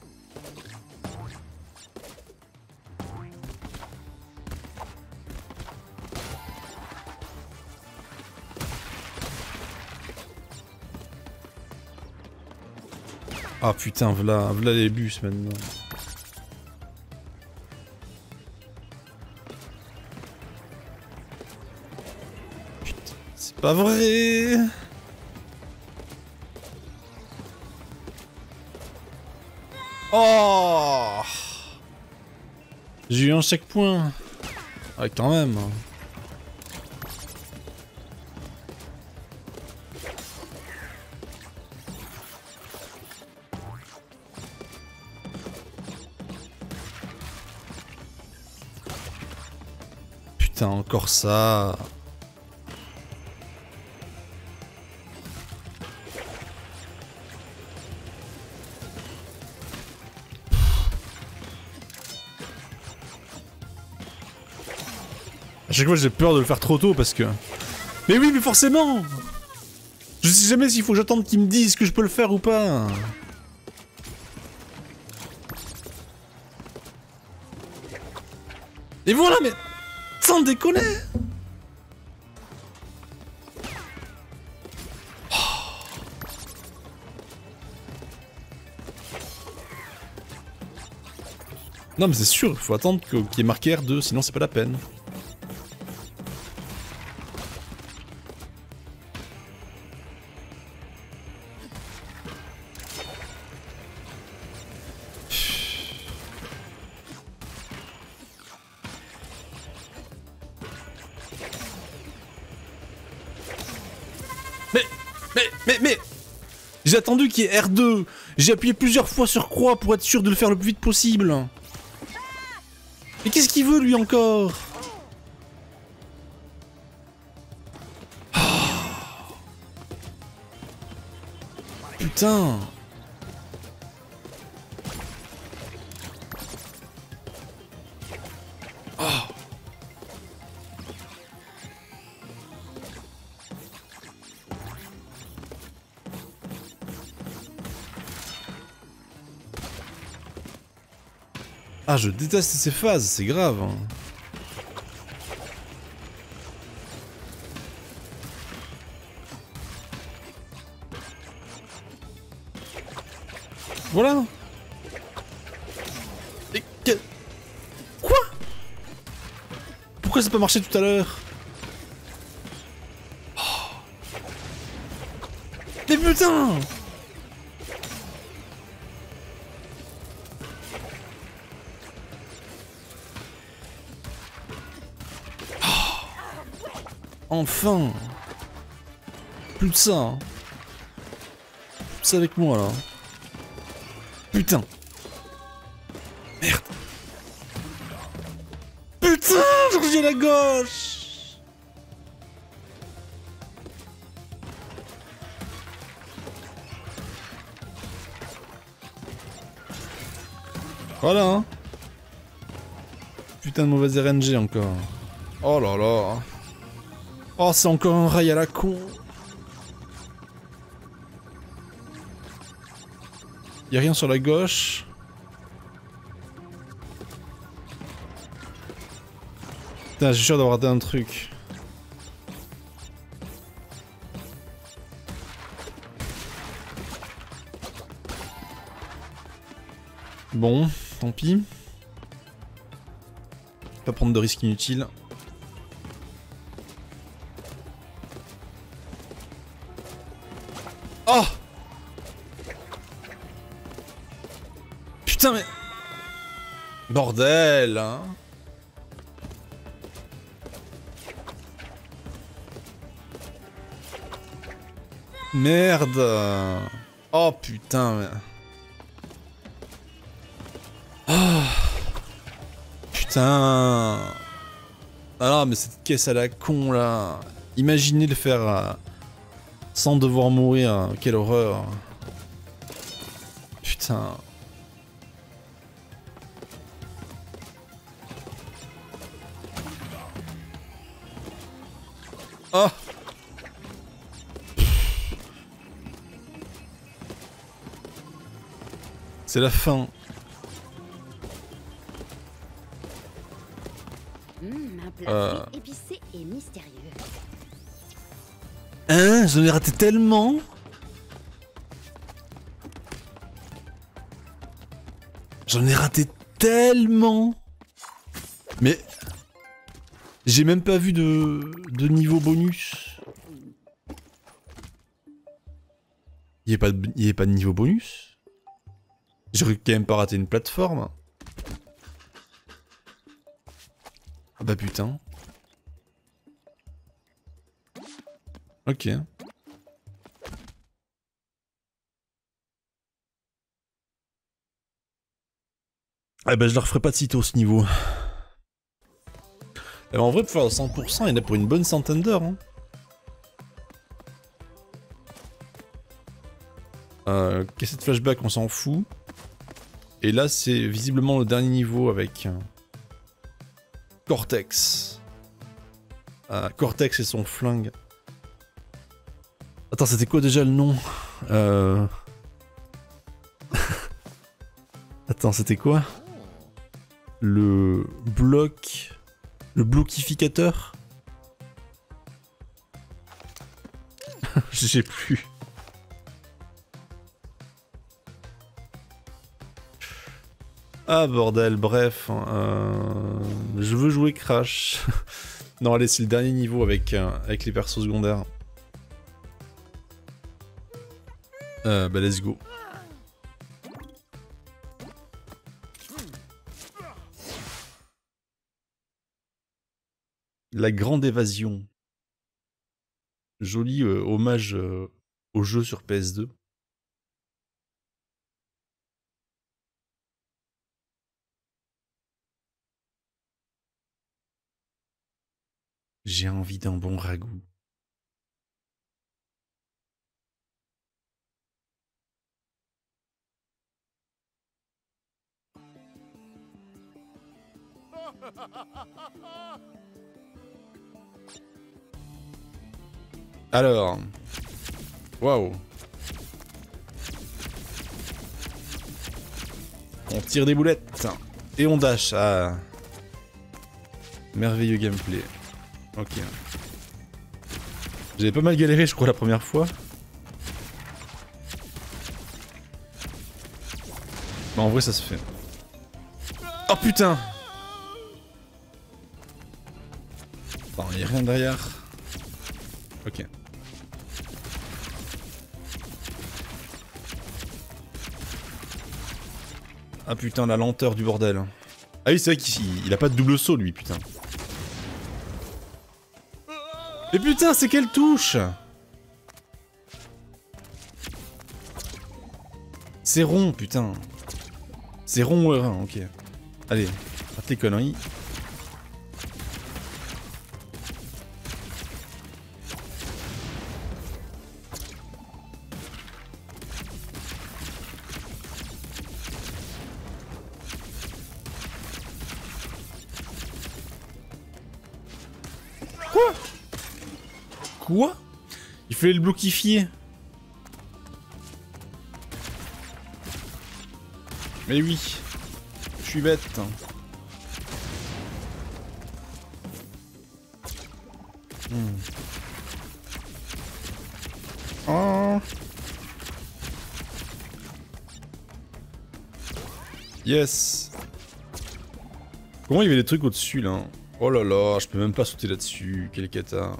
Ah putain, v'là, v'là les bus maintenant. Putain, c'est pas vrai. Oh, j'ai eu un checkpoint. Ah quand même. Putain, encore ça. À chaque fois j'ai peur de le faire trop tôt parce que... Mais oui, mais forcément. Je sais jamais s'il faut que j'attende qu'ils me disent que je peux le faire ou pas. Et voilà, mais... Sans déconner. Non mais c'est sûr, il faut attendre qu'il y ait marqué R deux, sinon c'est pas la peine. Mais, mais, mais, mais... J'ai attendu qu'il y ait R deux. J'ai appuyé plusieurs fois sur croix pour être sûr de le faire le plus vite possible. Mais qu'est-ce qu'il veut lui encore? Oh. Putain. Oh. Ah, je déteste ces phases, c'est grave. Hein. Voilà. Et que... Quoi? Pourquoi ça n'a pas marché tout à l'heure? Oh. Mais putain! Enfin! Plus de ça, hein. Plus de ça avec moi, là. Putain! Merde! Putain! Je reviens à la gauche! Voilà, hein. Putain de mauvaise R N G encore. Oh là là. Oh, c'est encore un rail à la con. Y'a rien sur la gauche. Putain, j'ai sûr d'avoir raté un truc. Bon, tant pis. Pas prendre de risques inutiles. Oh! Putain mais... Bordel, hein. Merde. Oh putain mais... Oh. Putain. Ah non mais cette caisse à la con là. Imaginez le faire... Euh... sans devoir mourir, quelle horreur. Putain. Oh. C'est la fin. Mmh, un plat Euh. frit, épicé et mystérieux. Hein, j'en ai raté tellement. J'en ai raté tellement. Mais j'ai même pas vu de, de niveau bonus. Il n'y a pas de, il y a pas de niveau bonus. J'aurais quand même pas raté une plateforme. Ah bah putain. Ok. Ah bah je leur ferai pas de sitôt ce niveau. Alors en vrai pour faire cent pour cent il y en a pour une bonne centaine d'heures. Hein. Euh, cassette flashback on s'en fout. Et là c'est visiblement le dernier niveau avec euh, Cortex. Euh, Cortex et son flingue. Attends c'était quoi déjà le nom euh... Attends c'était quoi? Le bloc... Le bloquificateur. Je sais plus. Ah bordel, bref. Euh... Je veux jouer Crash. Non allez, c'est le dernier niveau avec, euh, avec les persos secondaires. Euh, bah let's go. La grande évasion. Joli euh, hommage euh, au jeu sur P S deux. J'ai envie d'un bon ragoût. Alors. Waouh. On tire des boulettes. Et on dash. Ah. Merveilleux gameplay. Ok. J'avais pas mal galéré, je crois, la première fois. Mais en vrai, ça se fait. Oh putain! Attends, y'a rien derrière. Ok. Ah putain, la lenteur du bordel. Ah oui, c'est vrai qu'il il a pas de double saut, lui, putain. Mais putain, c'est quelle touche? C'est rond, putain. C'est rond ou R un, ok. Allez, rate les conneries. Quoi? Quoi? Il fallait le bloquifier. Mais oui. Je suis bête. Hmm. Oh. Yes. Comment il y avait des trucs au-dessus là? Oh là là, je peux même pas sauter là-dessus. Quel cata.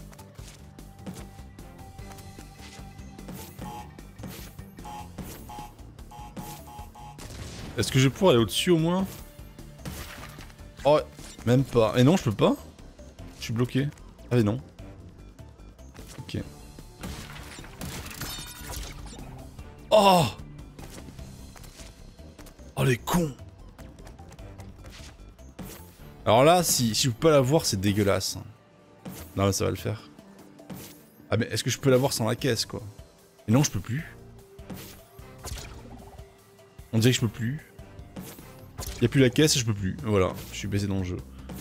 Est-ce que je vais pouvoir aller au-dessus au moins? Oh, même pas. Et non, je peux pas? Je suis bloqué. Ah mais non. Ok. Oh! Oh les cons! Alors là, si, si je peux pas la voir, c'est dégueulasse. Non mais ça va le faire. Ah mais est-ce que je peux la voir sans la caisse quoi? Et non, je peux plus. On dirait que je peux plus. Y'a plus la caisse et je peux plus. Voilà, je suis baisé dans le jeu.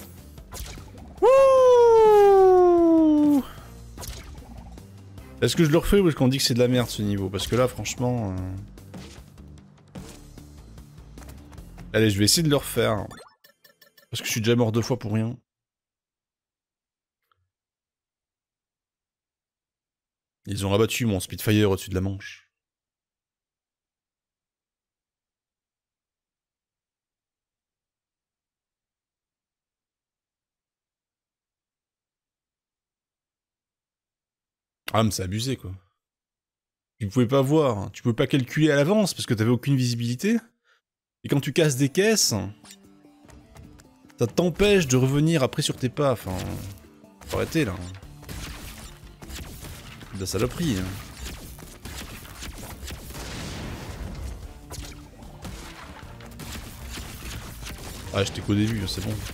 Wouh! Est-ce que je le refais ou est-ce qu'on dit que c'est de la merde ce niveau? Parce que là, franchement... Euh... Allez, je vais essayer de le refaire. Parce que je suis déjà mort deux fois pour rien. Ils ont abattu mon Spitfire au-dessus de la Manche. Ah, mais c'est abusé, quoi. Tu pouvais pas voir, tu pouvais pas calculer à l'avance parce que t'avais aucune visibilité. Et quand tu casses des caisses, ça t'empêche de revenir après sur tes pas. Enfin, faut arrêter là. C'est de la saloperie. Hein. Ah, j'étais qu'au début, c'est bon.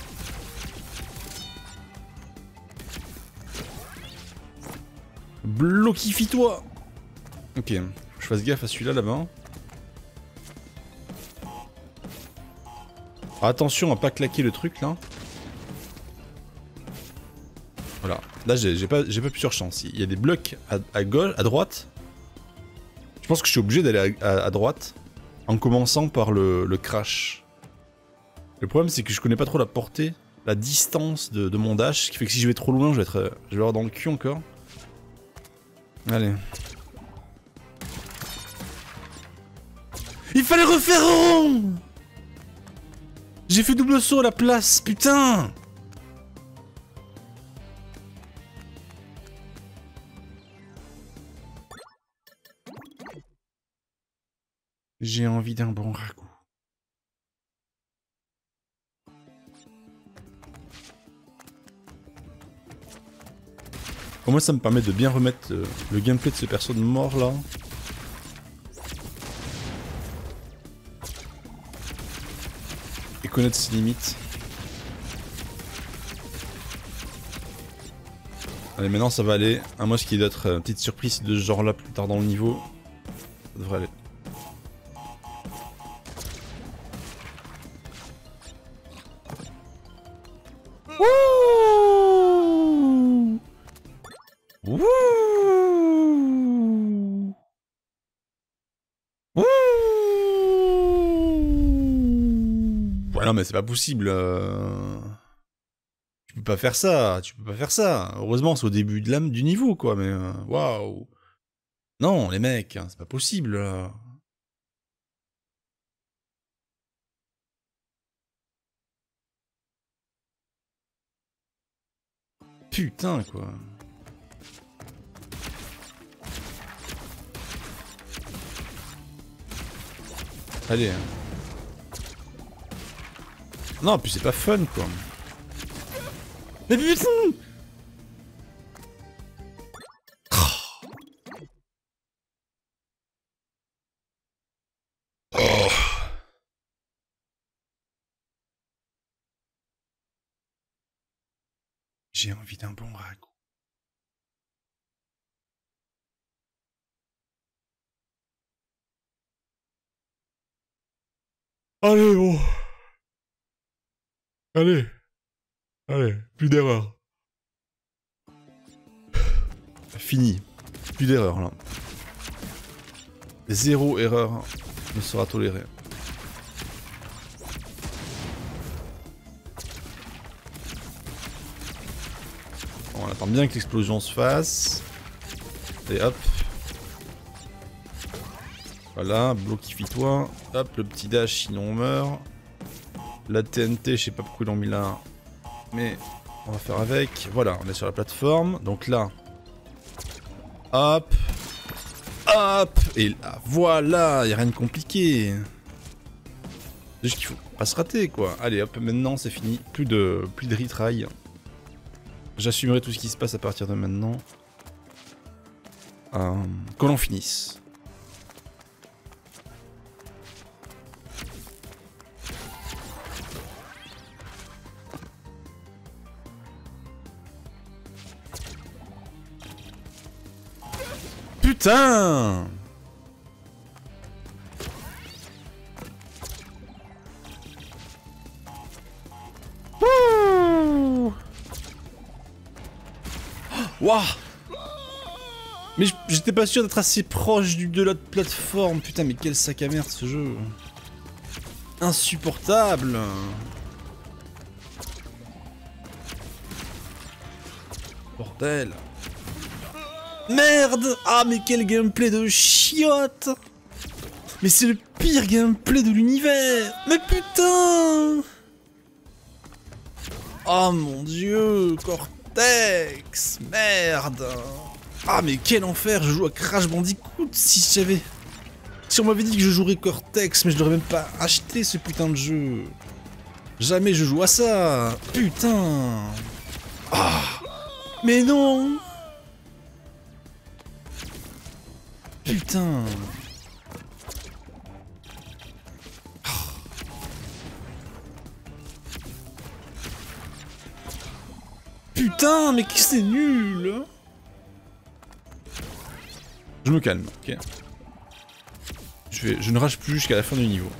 Bloquifie-toi. Ok, faut que je fasse gaffe à celui-là là-bas. Attention à pas claquer le truc là. Voilà, là j'ai pas, pas plusieurs chances. Il y a des blocs à, à gauche, à droite. Je pense que je suis obligé d'aller à, à, à droite en commençant par le, le crash. Le problème c'est que je connais pas trop la portée, la distance de, de mon dash, ce qui fait que si je vais trop loin, je vais être, je vais avoir dans le cul encore. Allez. Il fallait refaire rond. J'ai fait double saut à la place, putain. J'ai envie d'un bon ragoût. Au moins ça me permet de bien remettre euh, le gameplay de ce perso de mort là. Et connaître ses limites. Allez, maintenant ça va aller. À moins qu'il y ait d'autres euh, petites surprises de ce genre là plus tard dans le niveau. Ça devrait aller. Wouh! Wouh! Wouh! Ouais, non mais c'est pas possible. Euh... Tu peux pas faire ça. Tu peux pas faire ça. Heureusement c'est au début de l'âme du niveau quoi. Mais waouh. Wow. Non les mecs, c'est pas possible. Là. Putain quoi. Allez. Non, puis c'est pas fun quoi. Mais putain! Oh. J'ai envie d'un bon ragoût. Allez, bon. Allez. Allez, plus d'erreur. Fini. Plus d'erreur là. Zéro erreur ne sera tolérée. Bon, on attend bien que l'explosion se fasse. Et hop. Voilà, bloquifie-toi. Hop, le petit dash, sinon on meurt. La T N T, je sais pas pourquoi ils l'ont mis là. Mais on va faire avec. Voilà, on est sur la plateforme. Donc là. Hop. Hop. Et là, voilà, il n'y a rien de compliqué. C'est juste qu'il faut pas se rater, quoi. Allez, hop, maintenant c'est fini. Plus de, plus de retry. J'assumerai tout ce qui se passe à partir de maintenant. Euh, Qu'on en finisse. Putain! Wouh! Wouah! Mais j'étais pas sûr d'être assez proche du, de l'autre plateforme. Putain, mais quel sac à merde ce jeu. insupportable. Bordel. Merde. Ah mais quel gameplay de chiotte. Mais c'est le pire gameplay de l'univers. Mais putain. Oh mon dieu, Cortex. Merde. Ah mais quel enfer, je joue à Crash Bandicoot. Si j'avais... Si on m'avait dit que je jouerais Cortex, mais je n'aurais même pas acheté ce putain de jeu. Jamais je joue à ça. Putain. Ah. Mais non. Putain. Putain, mais que c'est nul. Je me calme, ok. Je, vais, je ne rage plus jusqu'à la fin du niveau.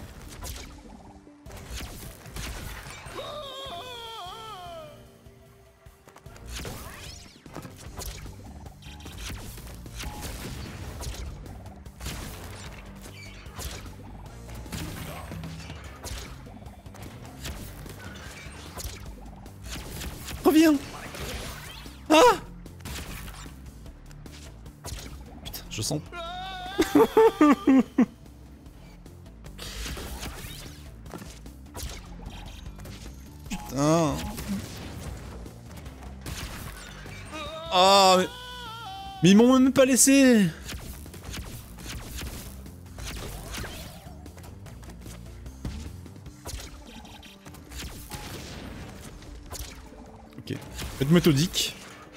Reviens. Ah. Putain, je sens... Putain. Ah mais... Mais ils m'ont même pas laissé. Ok. Faites méthodique.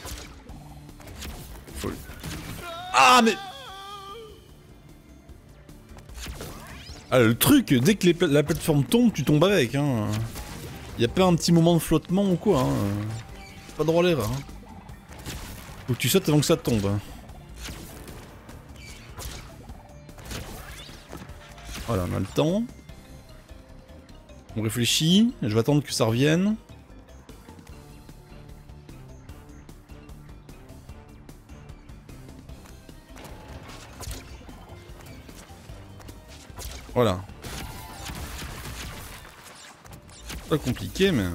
Folle. Ah mais... Ah le truc, dès que les pla la plateforme tombe, tu tombes avec hein. Y a pas un petit moment de flottement ou quoi hein. Pas droit à l'erreur hein. Faut que tu sautes avant que ça tombe. Voilà, on a le temps. On réfléchit, je vais attendre que ça revienne. Voilà. Pas compliqué, mais...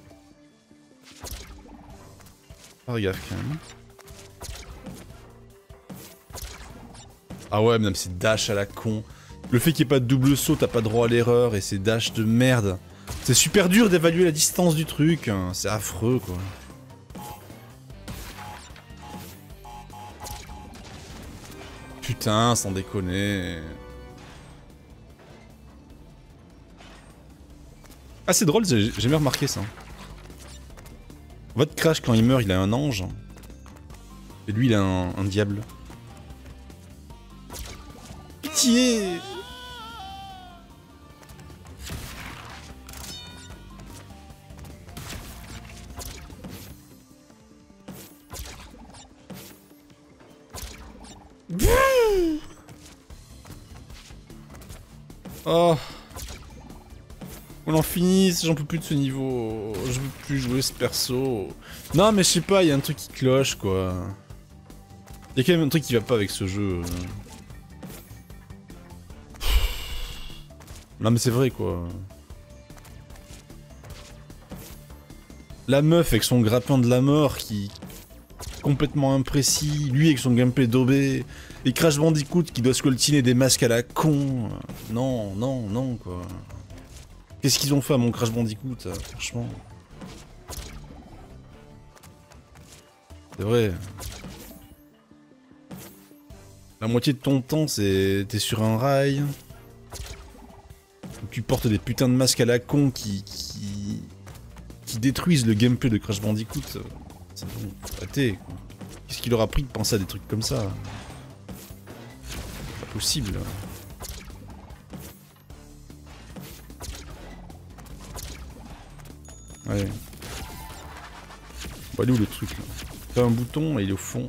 Faire gaffe quand même. Ah ouais, même c'est dash à la con. Le fait qu'il n'y ait pas de double saut, t'as pas droit à l'erreur et c'est dash de merde. C'est super dur d'évaluer la distance du truc. Hein. C'est affreux, quoi. Putain, sans déconner. Ah c'est drôle, j'ai jamais remarqué ça. En fait Crash quand il meurt il a un ange. Et lui il a un, un diable. Pitié. Oh. On en finisse, j'en peux plus de ce niveau. Je veux plus jouer ce perso. Non mais je sais pas, il y a un truc qui cloche quoi. Il y a quand même un truc qui va pas avec ce jeu. Non mais c'est vrai quoi. La meuf avec son grappin de la mort qui... complètement imprécis, lui avec son gameplay daubé, et Crash Bandicoot qui doit scoltiner des masques à la con. Non, non, non quoi. Qu'est-ce qu'ils ont fait à mon Crash Bandicoot, franchement. C'est vrai. La moitié de ton temps, c'est... t'es sur un rail. Tu portes des putains de masques à la con qui... qui, qui détruisent le gameplay de Crash Bandicoot. C'est bon, arrêtez. Qu'est-ce qu'il leur a pris de penser à des trucs comme ça? Pas possible. Ouais. Bon, il est où le truc là? T'as un bouton et il est au fond.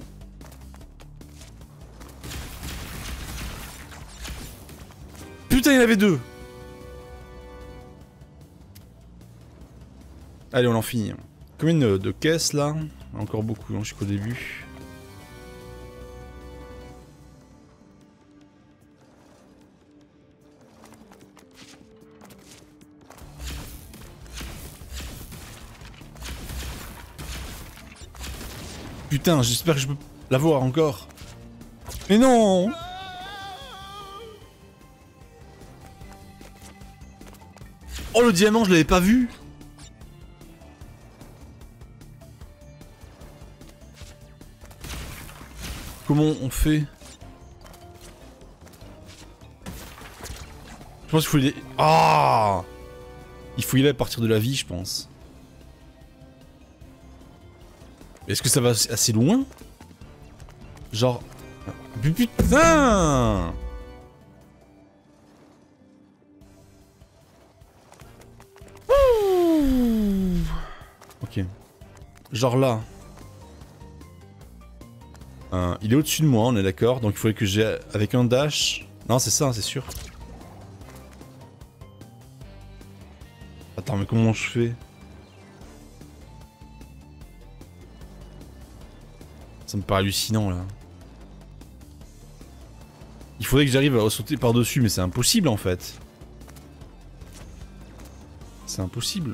Putain, il y en avait deux! Allez, on en finit. Combien de, de caisses là? Encore beaucoup, hein, jusqu'au début. Putain, j'espère que je peux l'avoir encore. Mais non! Oh, le diamant, je l'avais pas vu! Comment on fait? Je pense qu'il faut y aller... Ah! Il faut y aller à partir de la vie, je pense. Est-ce que ça va assez loin? Genre... Putain! Ok. Genre là. Euh, il est au-dessus de moi, on est d'accord. Donc il faudrait que j'ai... Avec un dash... Non, c'est ça, c'est sûr. Attends, mais comment je fais? Ça me paraît hallucinant, là. Il faudrait que j'arrive à sauter par-dessus, mais c'est impossible, en fait. C'est impossible.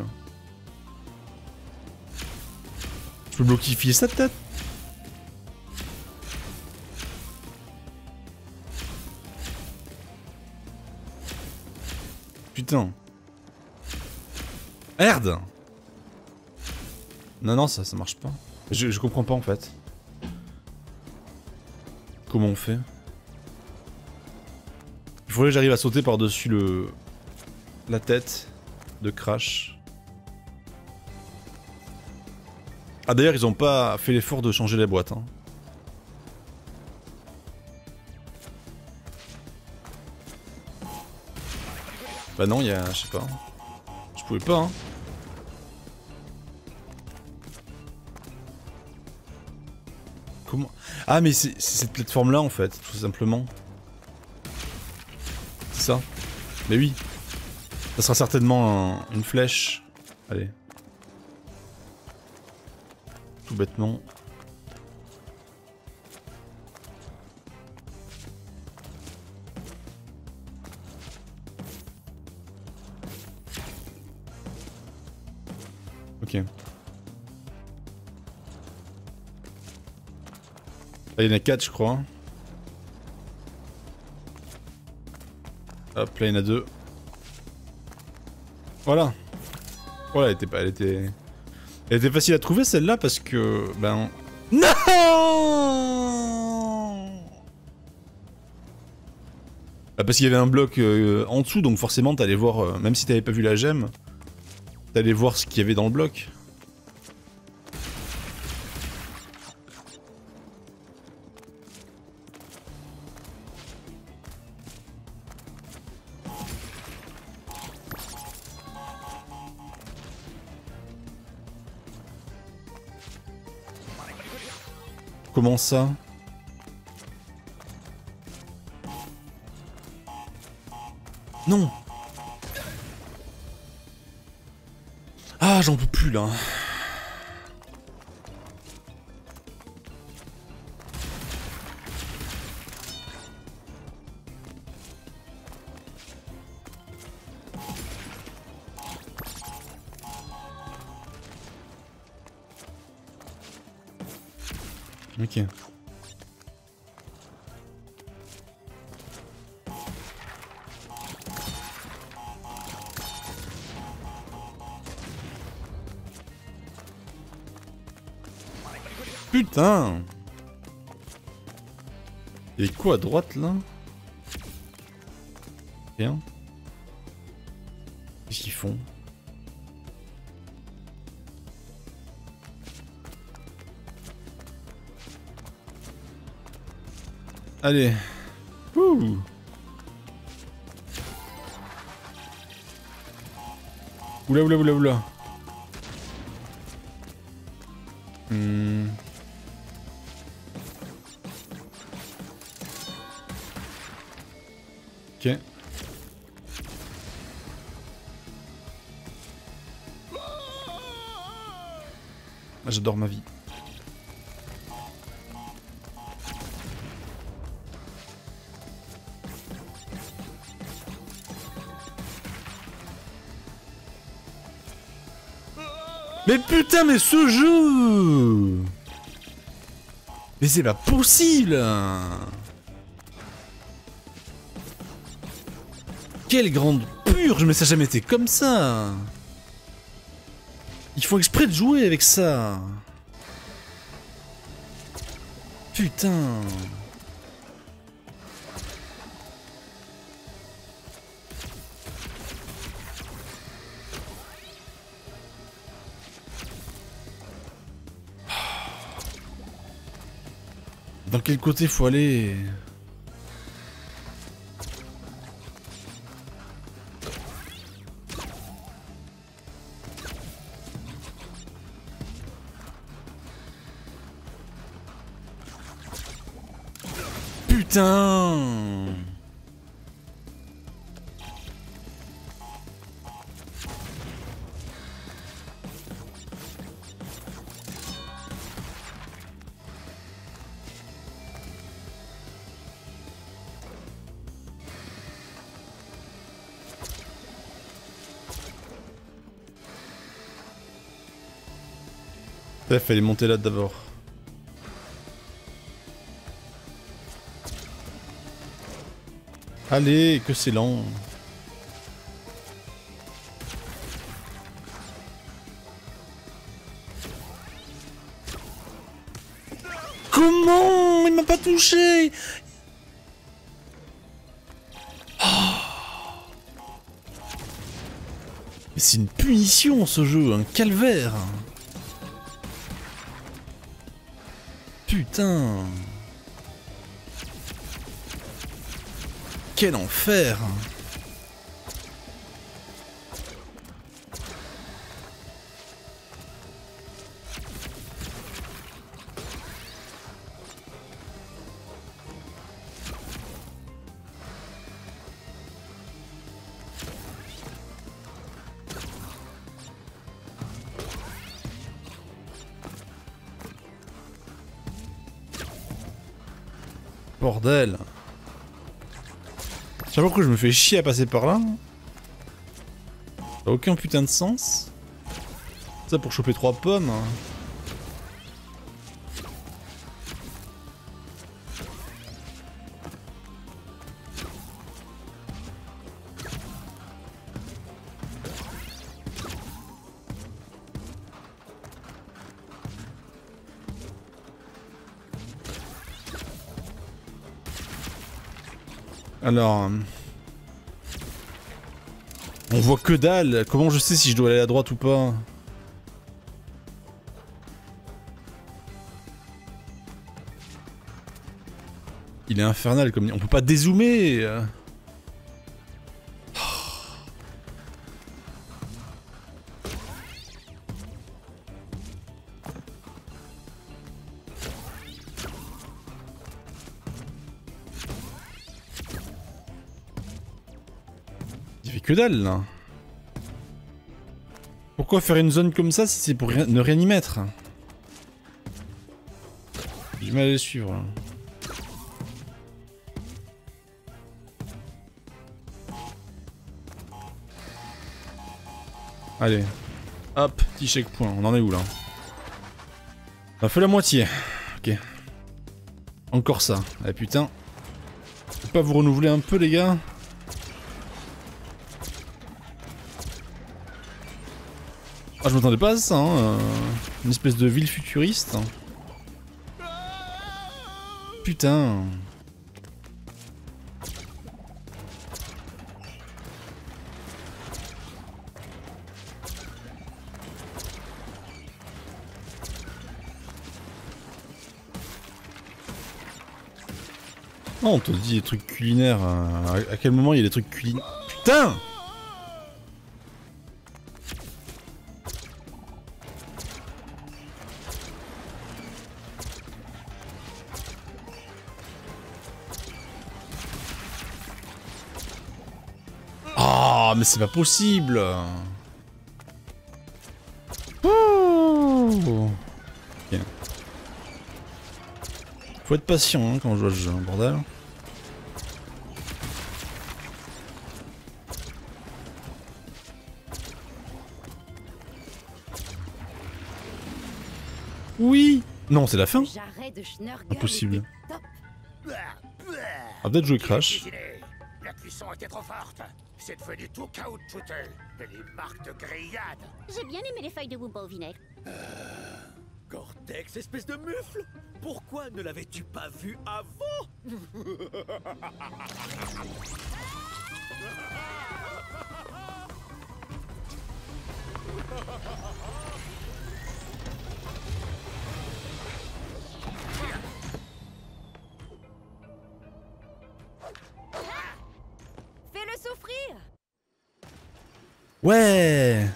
Je peux bloquifier sa tête. Putain. Merde. Non, non, ça, ça marche pas. Je, je comprends pas, en fait. Comment on fait? Il faudrait que j'arrive à sauter par-dessus le... la tête de Crash. Ah d'ailleurs ils ont pas fait l'effort de changer les boîtes hein. Bah non il y a... je sais pas. Je pouvais pas hein. Comment... Ah mais c'est cette plateforme là en fait, tout simplement. C'est ça. Mais oui. Ça sera certainement un, une flèche. Allez. Tout bêtement. Ok. Là il y en a quatre je crois. Hop là il y en a deux. Voilà. Voilà, elle était pas, elle était, elle était facile à trouver celle-là parce que, ben, non. Bah parce qu'il y avait un bloc euh, en dessous, donc forcément t'allais voir, euh, même si t'avais pas vu la gemme, t'allais voir ce qu'il y avait dans le bloc. Comment ça? Non. Ah, j'en peux plus là. Ok. Putain! Et quoi à droite là? Rien. Qu'est-ce qu'ils font? Allez. Ouh. Oula oula oula oula. Hmm. Ok. Ah, j'adore ma vie. Mais putain, mais ce jeu! Mais c'est pas possible. Quelle grande purge, mais ça n'a jamais été comme ça. Ils font exprès de jouer avec ça. Putain. Dans quel côté faut aller? Putain! Il fallait monter là d'abord. Allez, que c'est lent. Comment? Il m'a pas touché. Oh. Mais c'est une punition ce jeu, un calvaire. Putain. Quel enfer. Bordel. Je sais pas pourquoi je me fais chier à passer par là. Ça a aucun putain de sens. Ça pour choper trois pommes. Alors... On voit que dalle. Comment je sais si je dois aller à droite ou pas? Il est infernal comme... On peut pas dézoomer. Il fait que dalle là. Pourquoi faire une zone comme ça si c'est pour rien, ne rien y mettre? J'ai du mal à les suivre. Là. Allez. Hop, petit checkpoint. On en est où là? On a fait la moitié. Ok. Encore ça. Ah putain. Je peux pas vous renouveler un peu les gars? Ah, je m'attendais pas à ça, hein. euh, une espèce de ville futuriste. Putain. Oh, on te dit des trucs culinaires. euh, à quel moment il y a des trucs culinaires? Putain! Ah, mais c'est pas possible. Ouh. Okay. Faut être patient hein, quand on joue à ce jeu, bordel. Oui. Non, c'est la fin. J'arrête de Schnurgle. Impossible. était top. Ah, peut-être jouer Crash. La cuisson était trop forte. C'est devenu tout caoutchouteux. Et les marques de grillade. J'ai bien aimé les feuilles de Wumpa au vinaigre. Cortex, espèce de mufle! Pourquoi ne l'avais-tu pas vu avant? Fais-le souffrir. Ouais.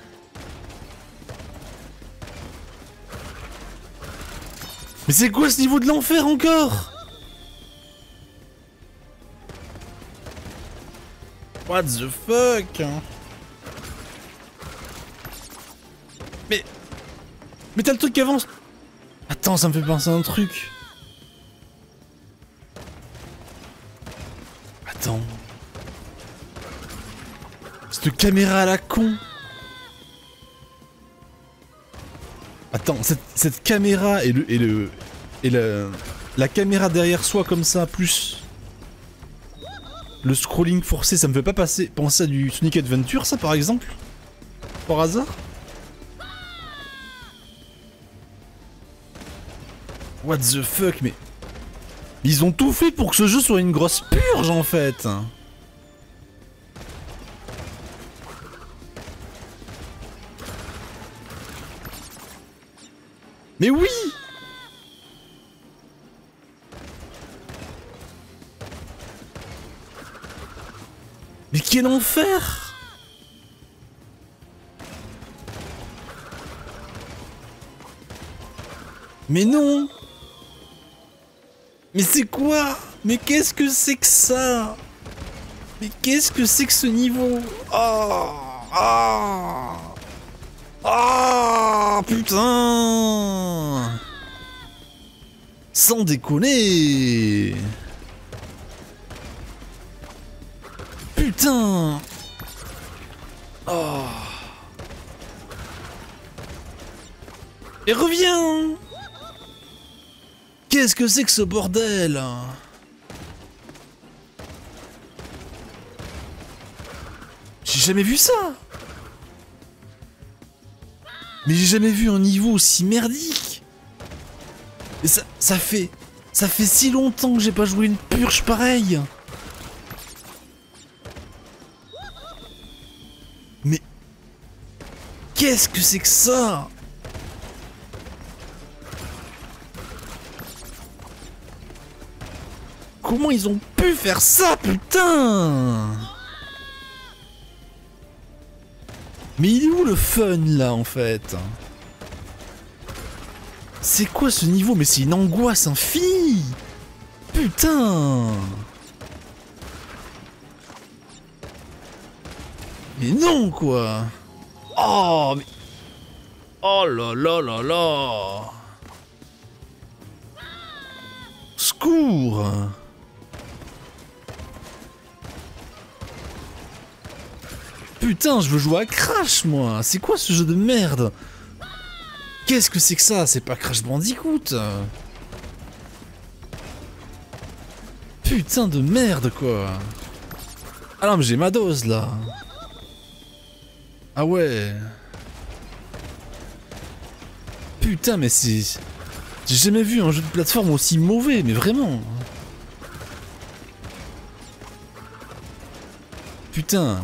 Mais c'est quoi ce niveau de l'enfer encore? What the fuck? Mais... Mais t'as le truc qui avance. Attends, ça me fait penser à un truc. Attends. Cette caméra à la con. Attends, cette, cette caméra et le et le et le la caméra derrière soi comme ça plus le scrolling forcé, ça me fait pas passer penser à du Sonic Adventure ça par exemple? Par hasard? What the fuck, mais ils ont tout fait pour que ce jeu soit une grosse purge en fait. Mais oui! Mais quel enfer! Mais non! Mais c'est quoi? Mais qu'est-ce que c'est que ça? Mais qu'est-ce que c'est que ce niveau? Oh! Ah! Ah putain! Sans déconner! Putain! Oh! Et reviens! Qu'est-ce que c'est que ce bordel? J'ai jamais vu ça! Mais j'ai jamais vu un niveau aussi merdique. Et ça, ça fait... Ça fait si longtemps que j'ai pas joué une purge pareille. Mais... Qu'est-ce que c'est que ça? Comment ils ont pu faire ça, putain? Mais il est où le fun là en fait? C'est quoi ce niveau? Mais c'est une angoisse infinie! Putain! Mais non quoi! Oh mais... Oh là là là là! Secours! Putain, je veux jouer à Crash, moi. C'est quoi ce jeu de merde? Qu'est-ce que c'est que ça? C'est pas Crash Bandicoot. Putain de merde, quoi. Ah non, mais j'ai ma dose, là. Ah ouais. Putain, mais c'est... J'ai jamais vu un jeu de plateforme aussi mauvais, mais vraiment. Putain.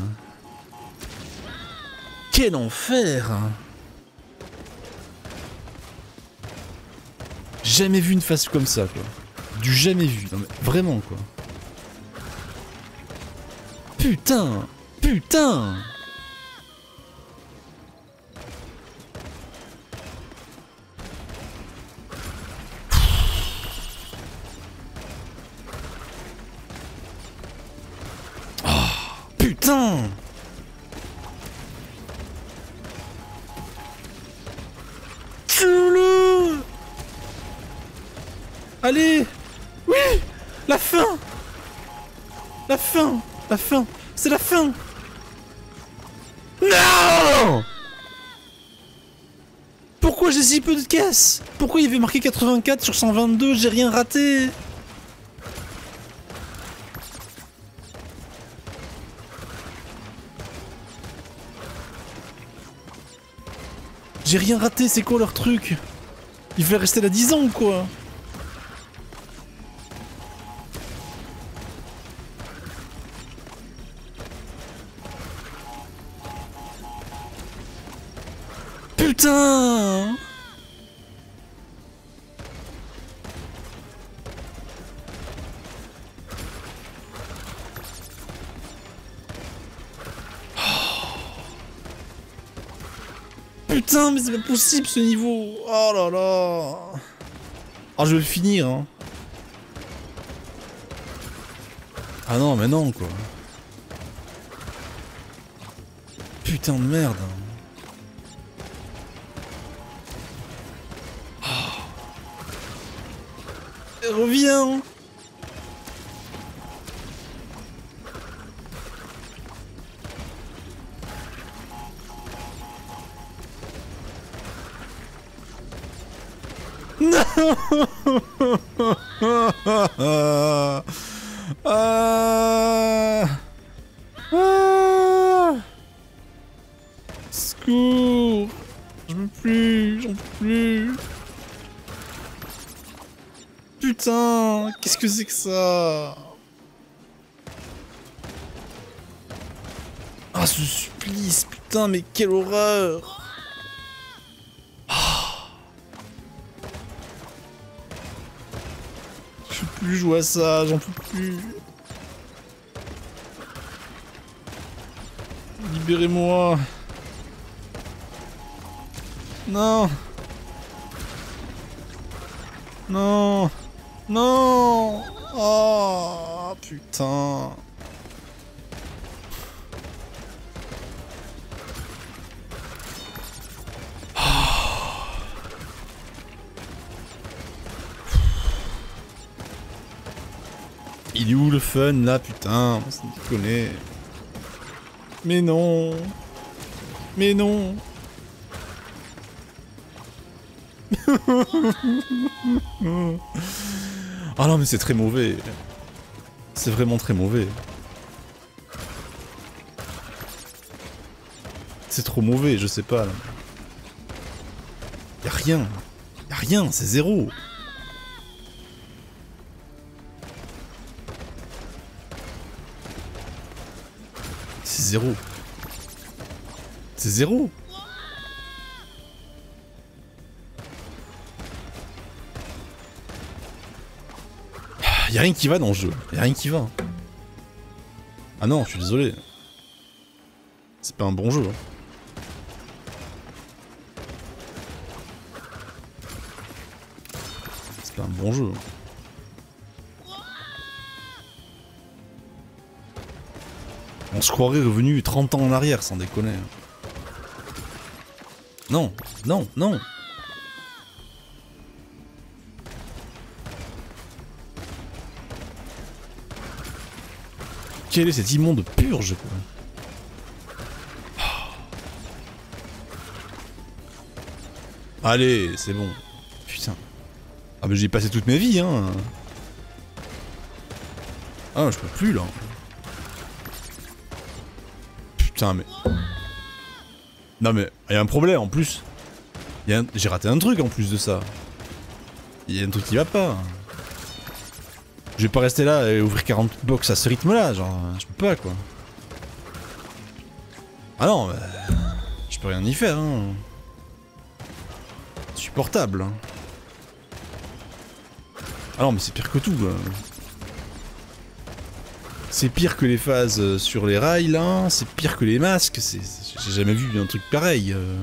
Quel enfer! Jamais vu une face comme ça, quoi. Du jamais vu, non mais vraiment, quoi. Putain! Putain! Oh, putain! Allez! Oui! La fin! La fin! La fin! C'est la fin! Non! pourquoi j'ai si peu de caisses? Pourquoi il y avait marqué quatre-vingt-quatre sur cent vingt-deux? J'ai rien raté. J'ai rien raté, c'est quoi leur truc? Il fallait rester là dix ans ou quoi? Putain! Putain, mais c'est pas possible ce niveau! Oh là là! Ah, je vais le finir, hein! Ah non, mais non, quoi! Putain de merde! Reviens! Non! ah... Ah... Ah... Secours! Je peux plus, j'en peux plus. Putain, qu'est-ce que c'est que ça? Ah, ce supplice, putain, mais quelle horreur! Ah. Je peux plus jouer à ça, j'en peux plus. Libérez-moi. Non. Non. Non! Oh putain! Il est où le fun là, putain? On s'en déconne. Mais non! Mais non! Ah non mais c'est très mauvais. C'est vraiment très mauvais. C'est trop mauvais, je sais pas là. Y'a rien. Y'a rien, c'est zéro. C'est zéro. C'est zéro. Y'a rien qui va dans le jeu, y'a rien qui va. Ah non, je suis désolé. C'est pas un bon jeu. C'est pas un bon jeu. On se croirait revenu trente ans en arrière, sans déconner. Non, non, non. Quelle est cette immonde purge, quoi. Allez, c'est bon. Putain. Ah mais j'ai passé toute ma vie, hein. Ah, je peux plus, là. Putain, mais... Non mais, il y a un problème, en plus. Un... J'ai raté un truc, en plus de ça. Il y a un truc qui va pas. Je vais pas rester là et ouvrir quarante box à ce rythme-là, genre, je peux pas, quoi. Ah non, bah, je peux rien y faire, hein. Supportable, hein. Ah non, mais c'est pire que tout, là. C'est pire que les phases sur les rails, là. C'est pire que les masques. C'est... J'ai jamais vu un truc pareil. Euh...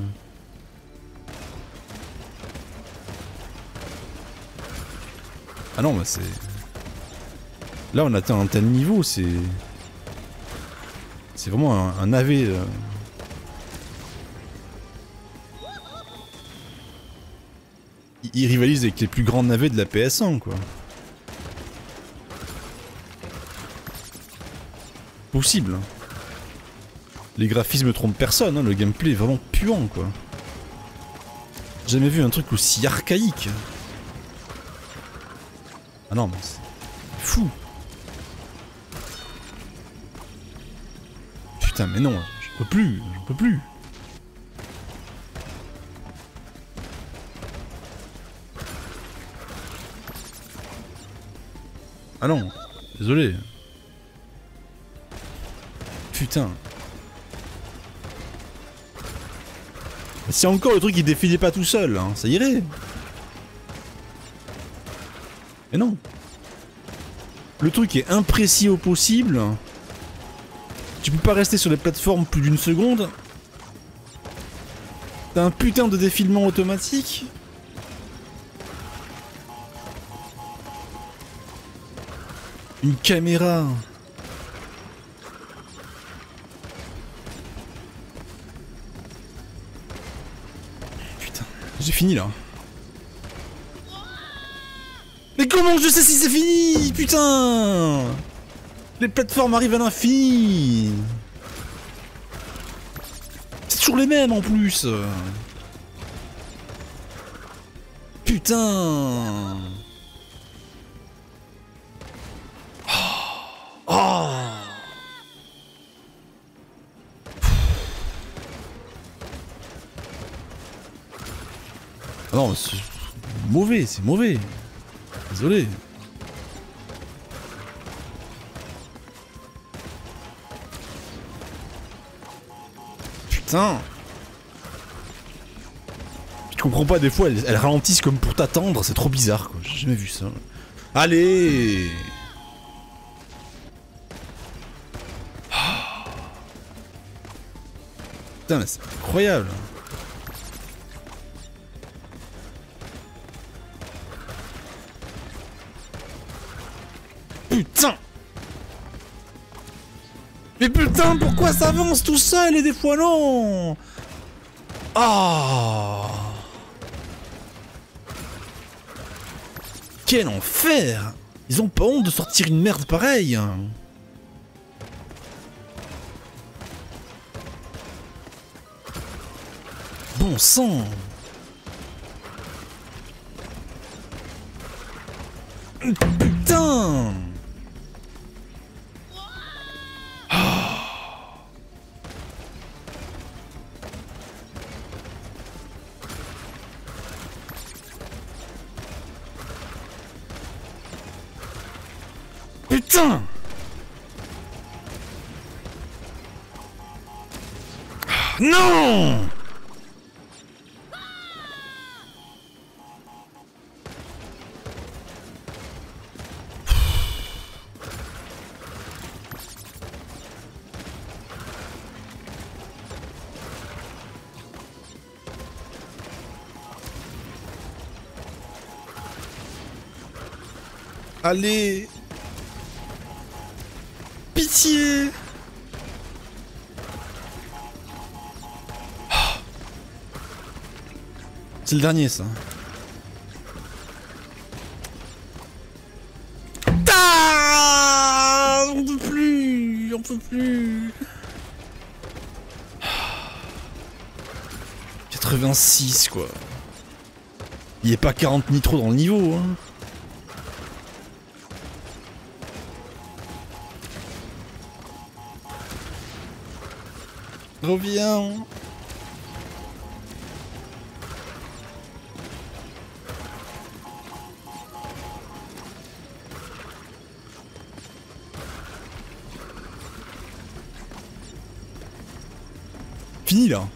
Ah non, bah c'est... Là, on atteint un tel niveau, c'est... C'est vraiment un, un A V. Euh... Il rivalise avec les plus grands navets de la P S un, quoi. Possible. Les graphismes trompent personne, hein, le gameplay est vraiment puant, quoi. J'ai jamais vu un truc aussi archaïque. Ah non, mais c'est fou. Putain, mais non, je peux plus, je peux plus. Ah non, désolé. Putain. Si encore le truc il défilait pas tout seul, hein, ça irait. Mais non. Le truc est imprécis au possible. Tu peux pas rester sur les plateformes plus d'une seconde. T'as un putain de défilement automatique. Une caméra. Putain, j'ai fini là. Mais comment je sais si c'est fini? Putain! Les plateformes arrivent à l'infini. C'est toujours les mêmes en plus. Putain. Oh. Ah non, c'est mauvais, c'est mauvais. Désolé. Putain. Je comprends pas, des fois elles, elles ralentissent comme pour t'attendre, c'est trop bizarre quoi, j'ai jamais vu ça. Allez. Putain mais c'est incroyable. Putain. Mais putain, pourquoi ça avance tout seul et des fois non? Ah. Quel enfer. Ils ont pas honte de sortir une merde pareille. Bon sang. Putain. Putain! Non! Allez! Pitié! C'est le dernier ça. Ah, on peut plus, on peut plus. quatre-vingt-six quoi. Il n'y a pas quarante nitro dans le niveau hein. Reviens. Fini là.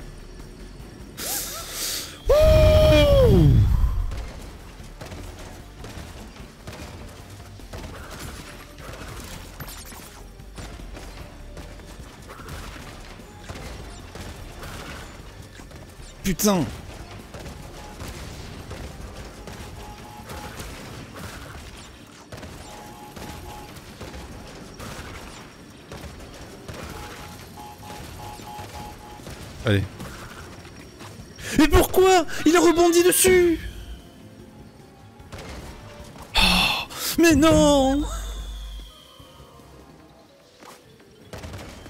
Ouh. Putain. Allez. Et pourquoi il a rebondi dessus? Oh, mais non.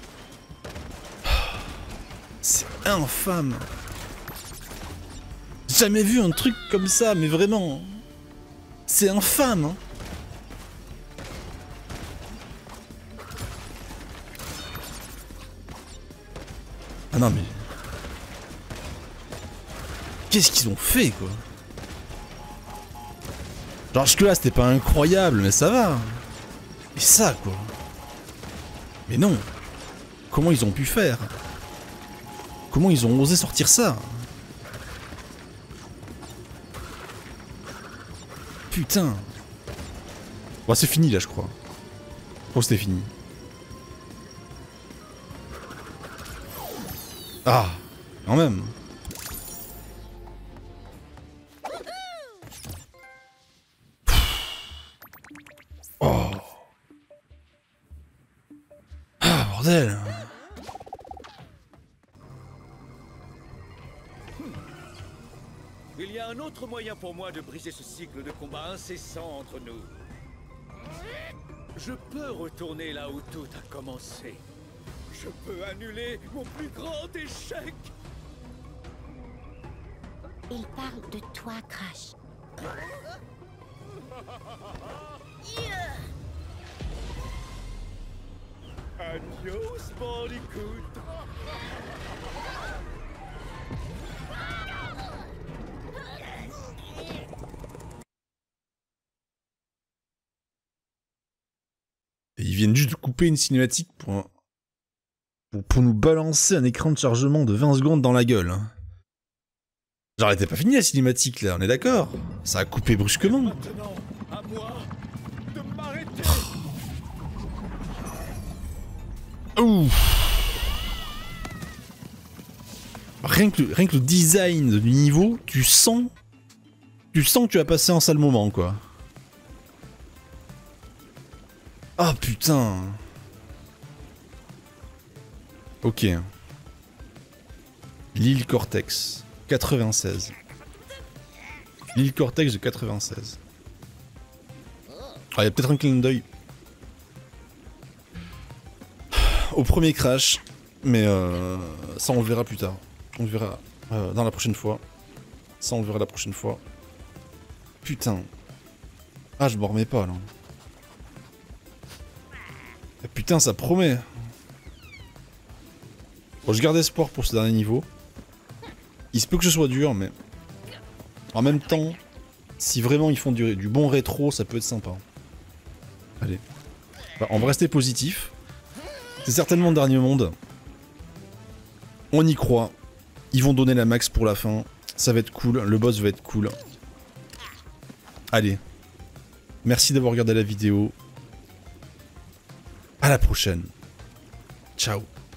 C'est infâme. jamais vu un truc comme ça, mais vraiment. C'est infâme, hein. Ah non mais... Qu'est-ce qu'ils ont fait, quoi? Genre jusque là c'était pas incroyable, mais ça va. Et ça, quoi. Mais non. Comment ils ont pu faire? Comment ils ont osé sortir ça? Putain. Bon, c'est fini là, je crois. Je crois que c'était fini. Ah, quand même. Oh. Ah, bordel. Il y a un autre moyen pour moi de briser ce cycle de combat incessant entre nous. Je peux retourner là où tout a commencé. Je peux annuler mon plus grand échec. Il parle de toi, Crash. Adios, Bandicoot. Et ils viennent juste de couper une cinématique pour, un... pour, pour nous balancer un écran de chargement de vingt secondes dans la gueule. Hein. Genre, elle était pas finie la cinématique là, on est d'accord? Ça a coupé brusquement. Maintenant, à moi de m'arrêter. Ouf. Rien que, le, rien que le design du niveau, tu sens... Tu sens que tu as passé un sale moment, quoi. Ah, putain. Ok. L'île Cortex. quatre-vingt-seize. L'île Cortex de quatre-vingt-seize. Ah, il y a peut-être un clin d'œil au premier crash, mais euh, ça on le verra plus tard. On le verra euh, dans la prochaine fois. Ça on le verra la prochaine fois. Putain. Ah, je m'en remets pas là. Et putain, ça promet. Bon, je garde espoir pour ce dernier niveau. Il se peut que ce soit dur, mais en même temps, si vraiment ils font du, du bon rétro, ça peut être sympa. Allez. Bah, on va rester positif. C'est certainement le dernier monde. On y croit. Ils vont donner la max pour la fin. Ça va être cool. Le boss va être cool. Allez. Merci d'avoir regardé la vidéo. À la prochaine. Ciao.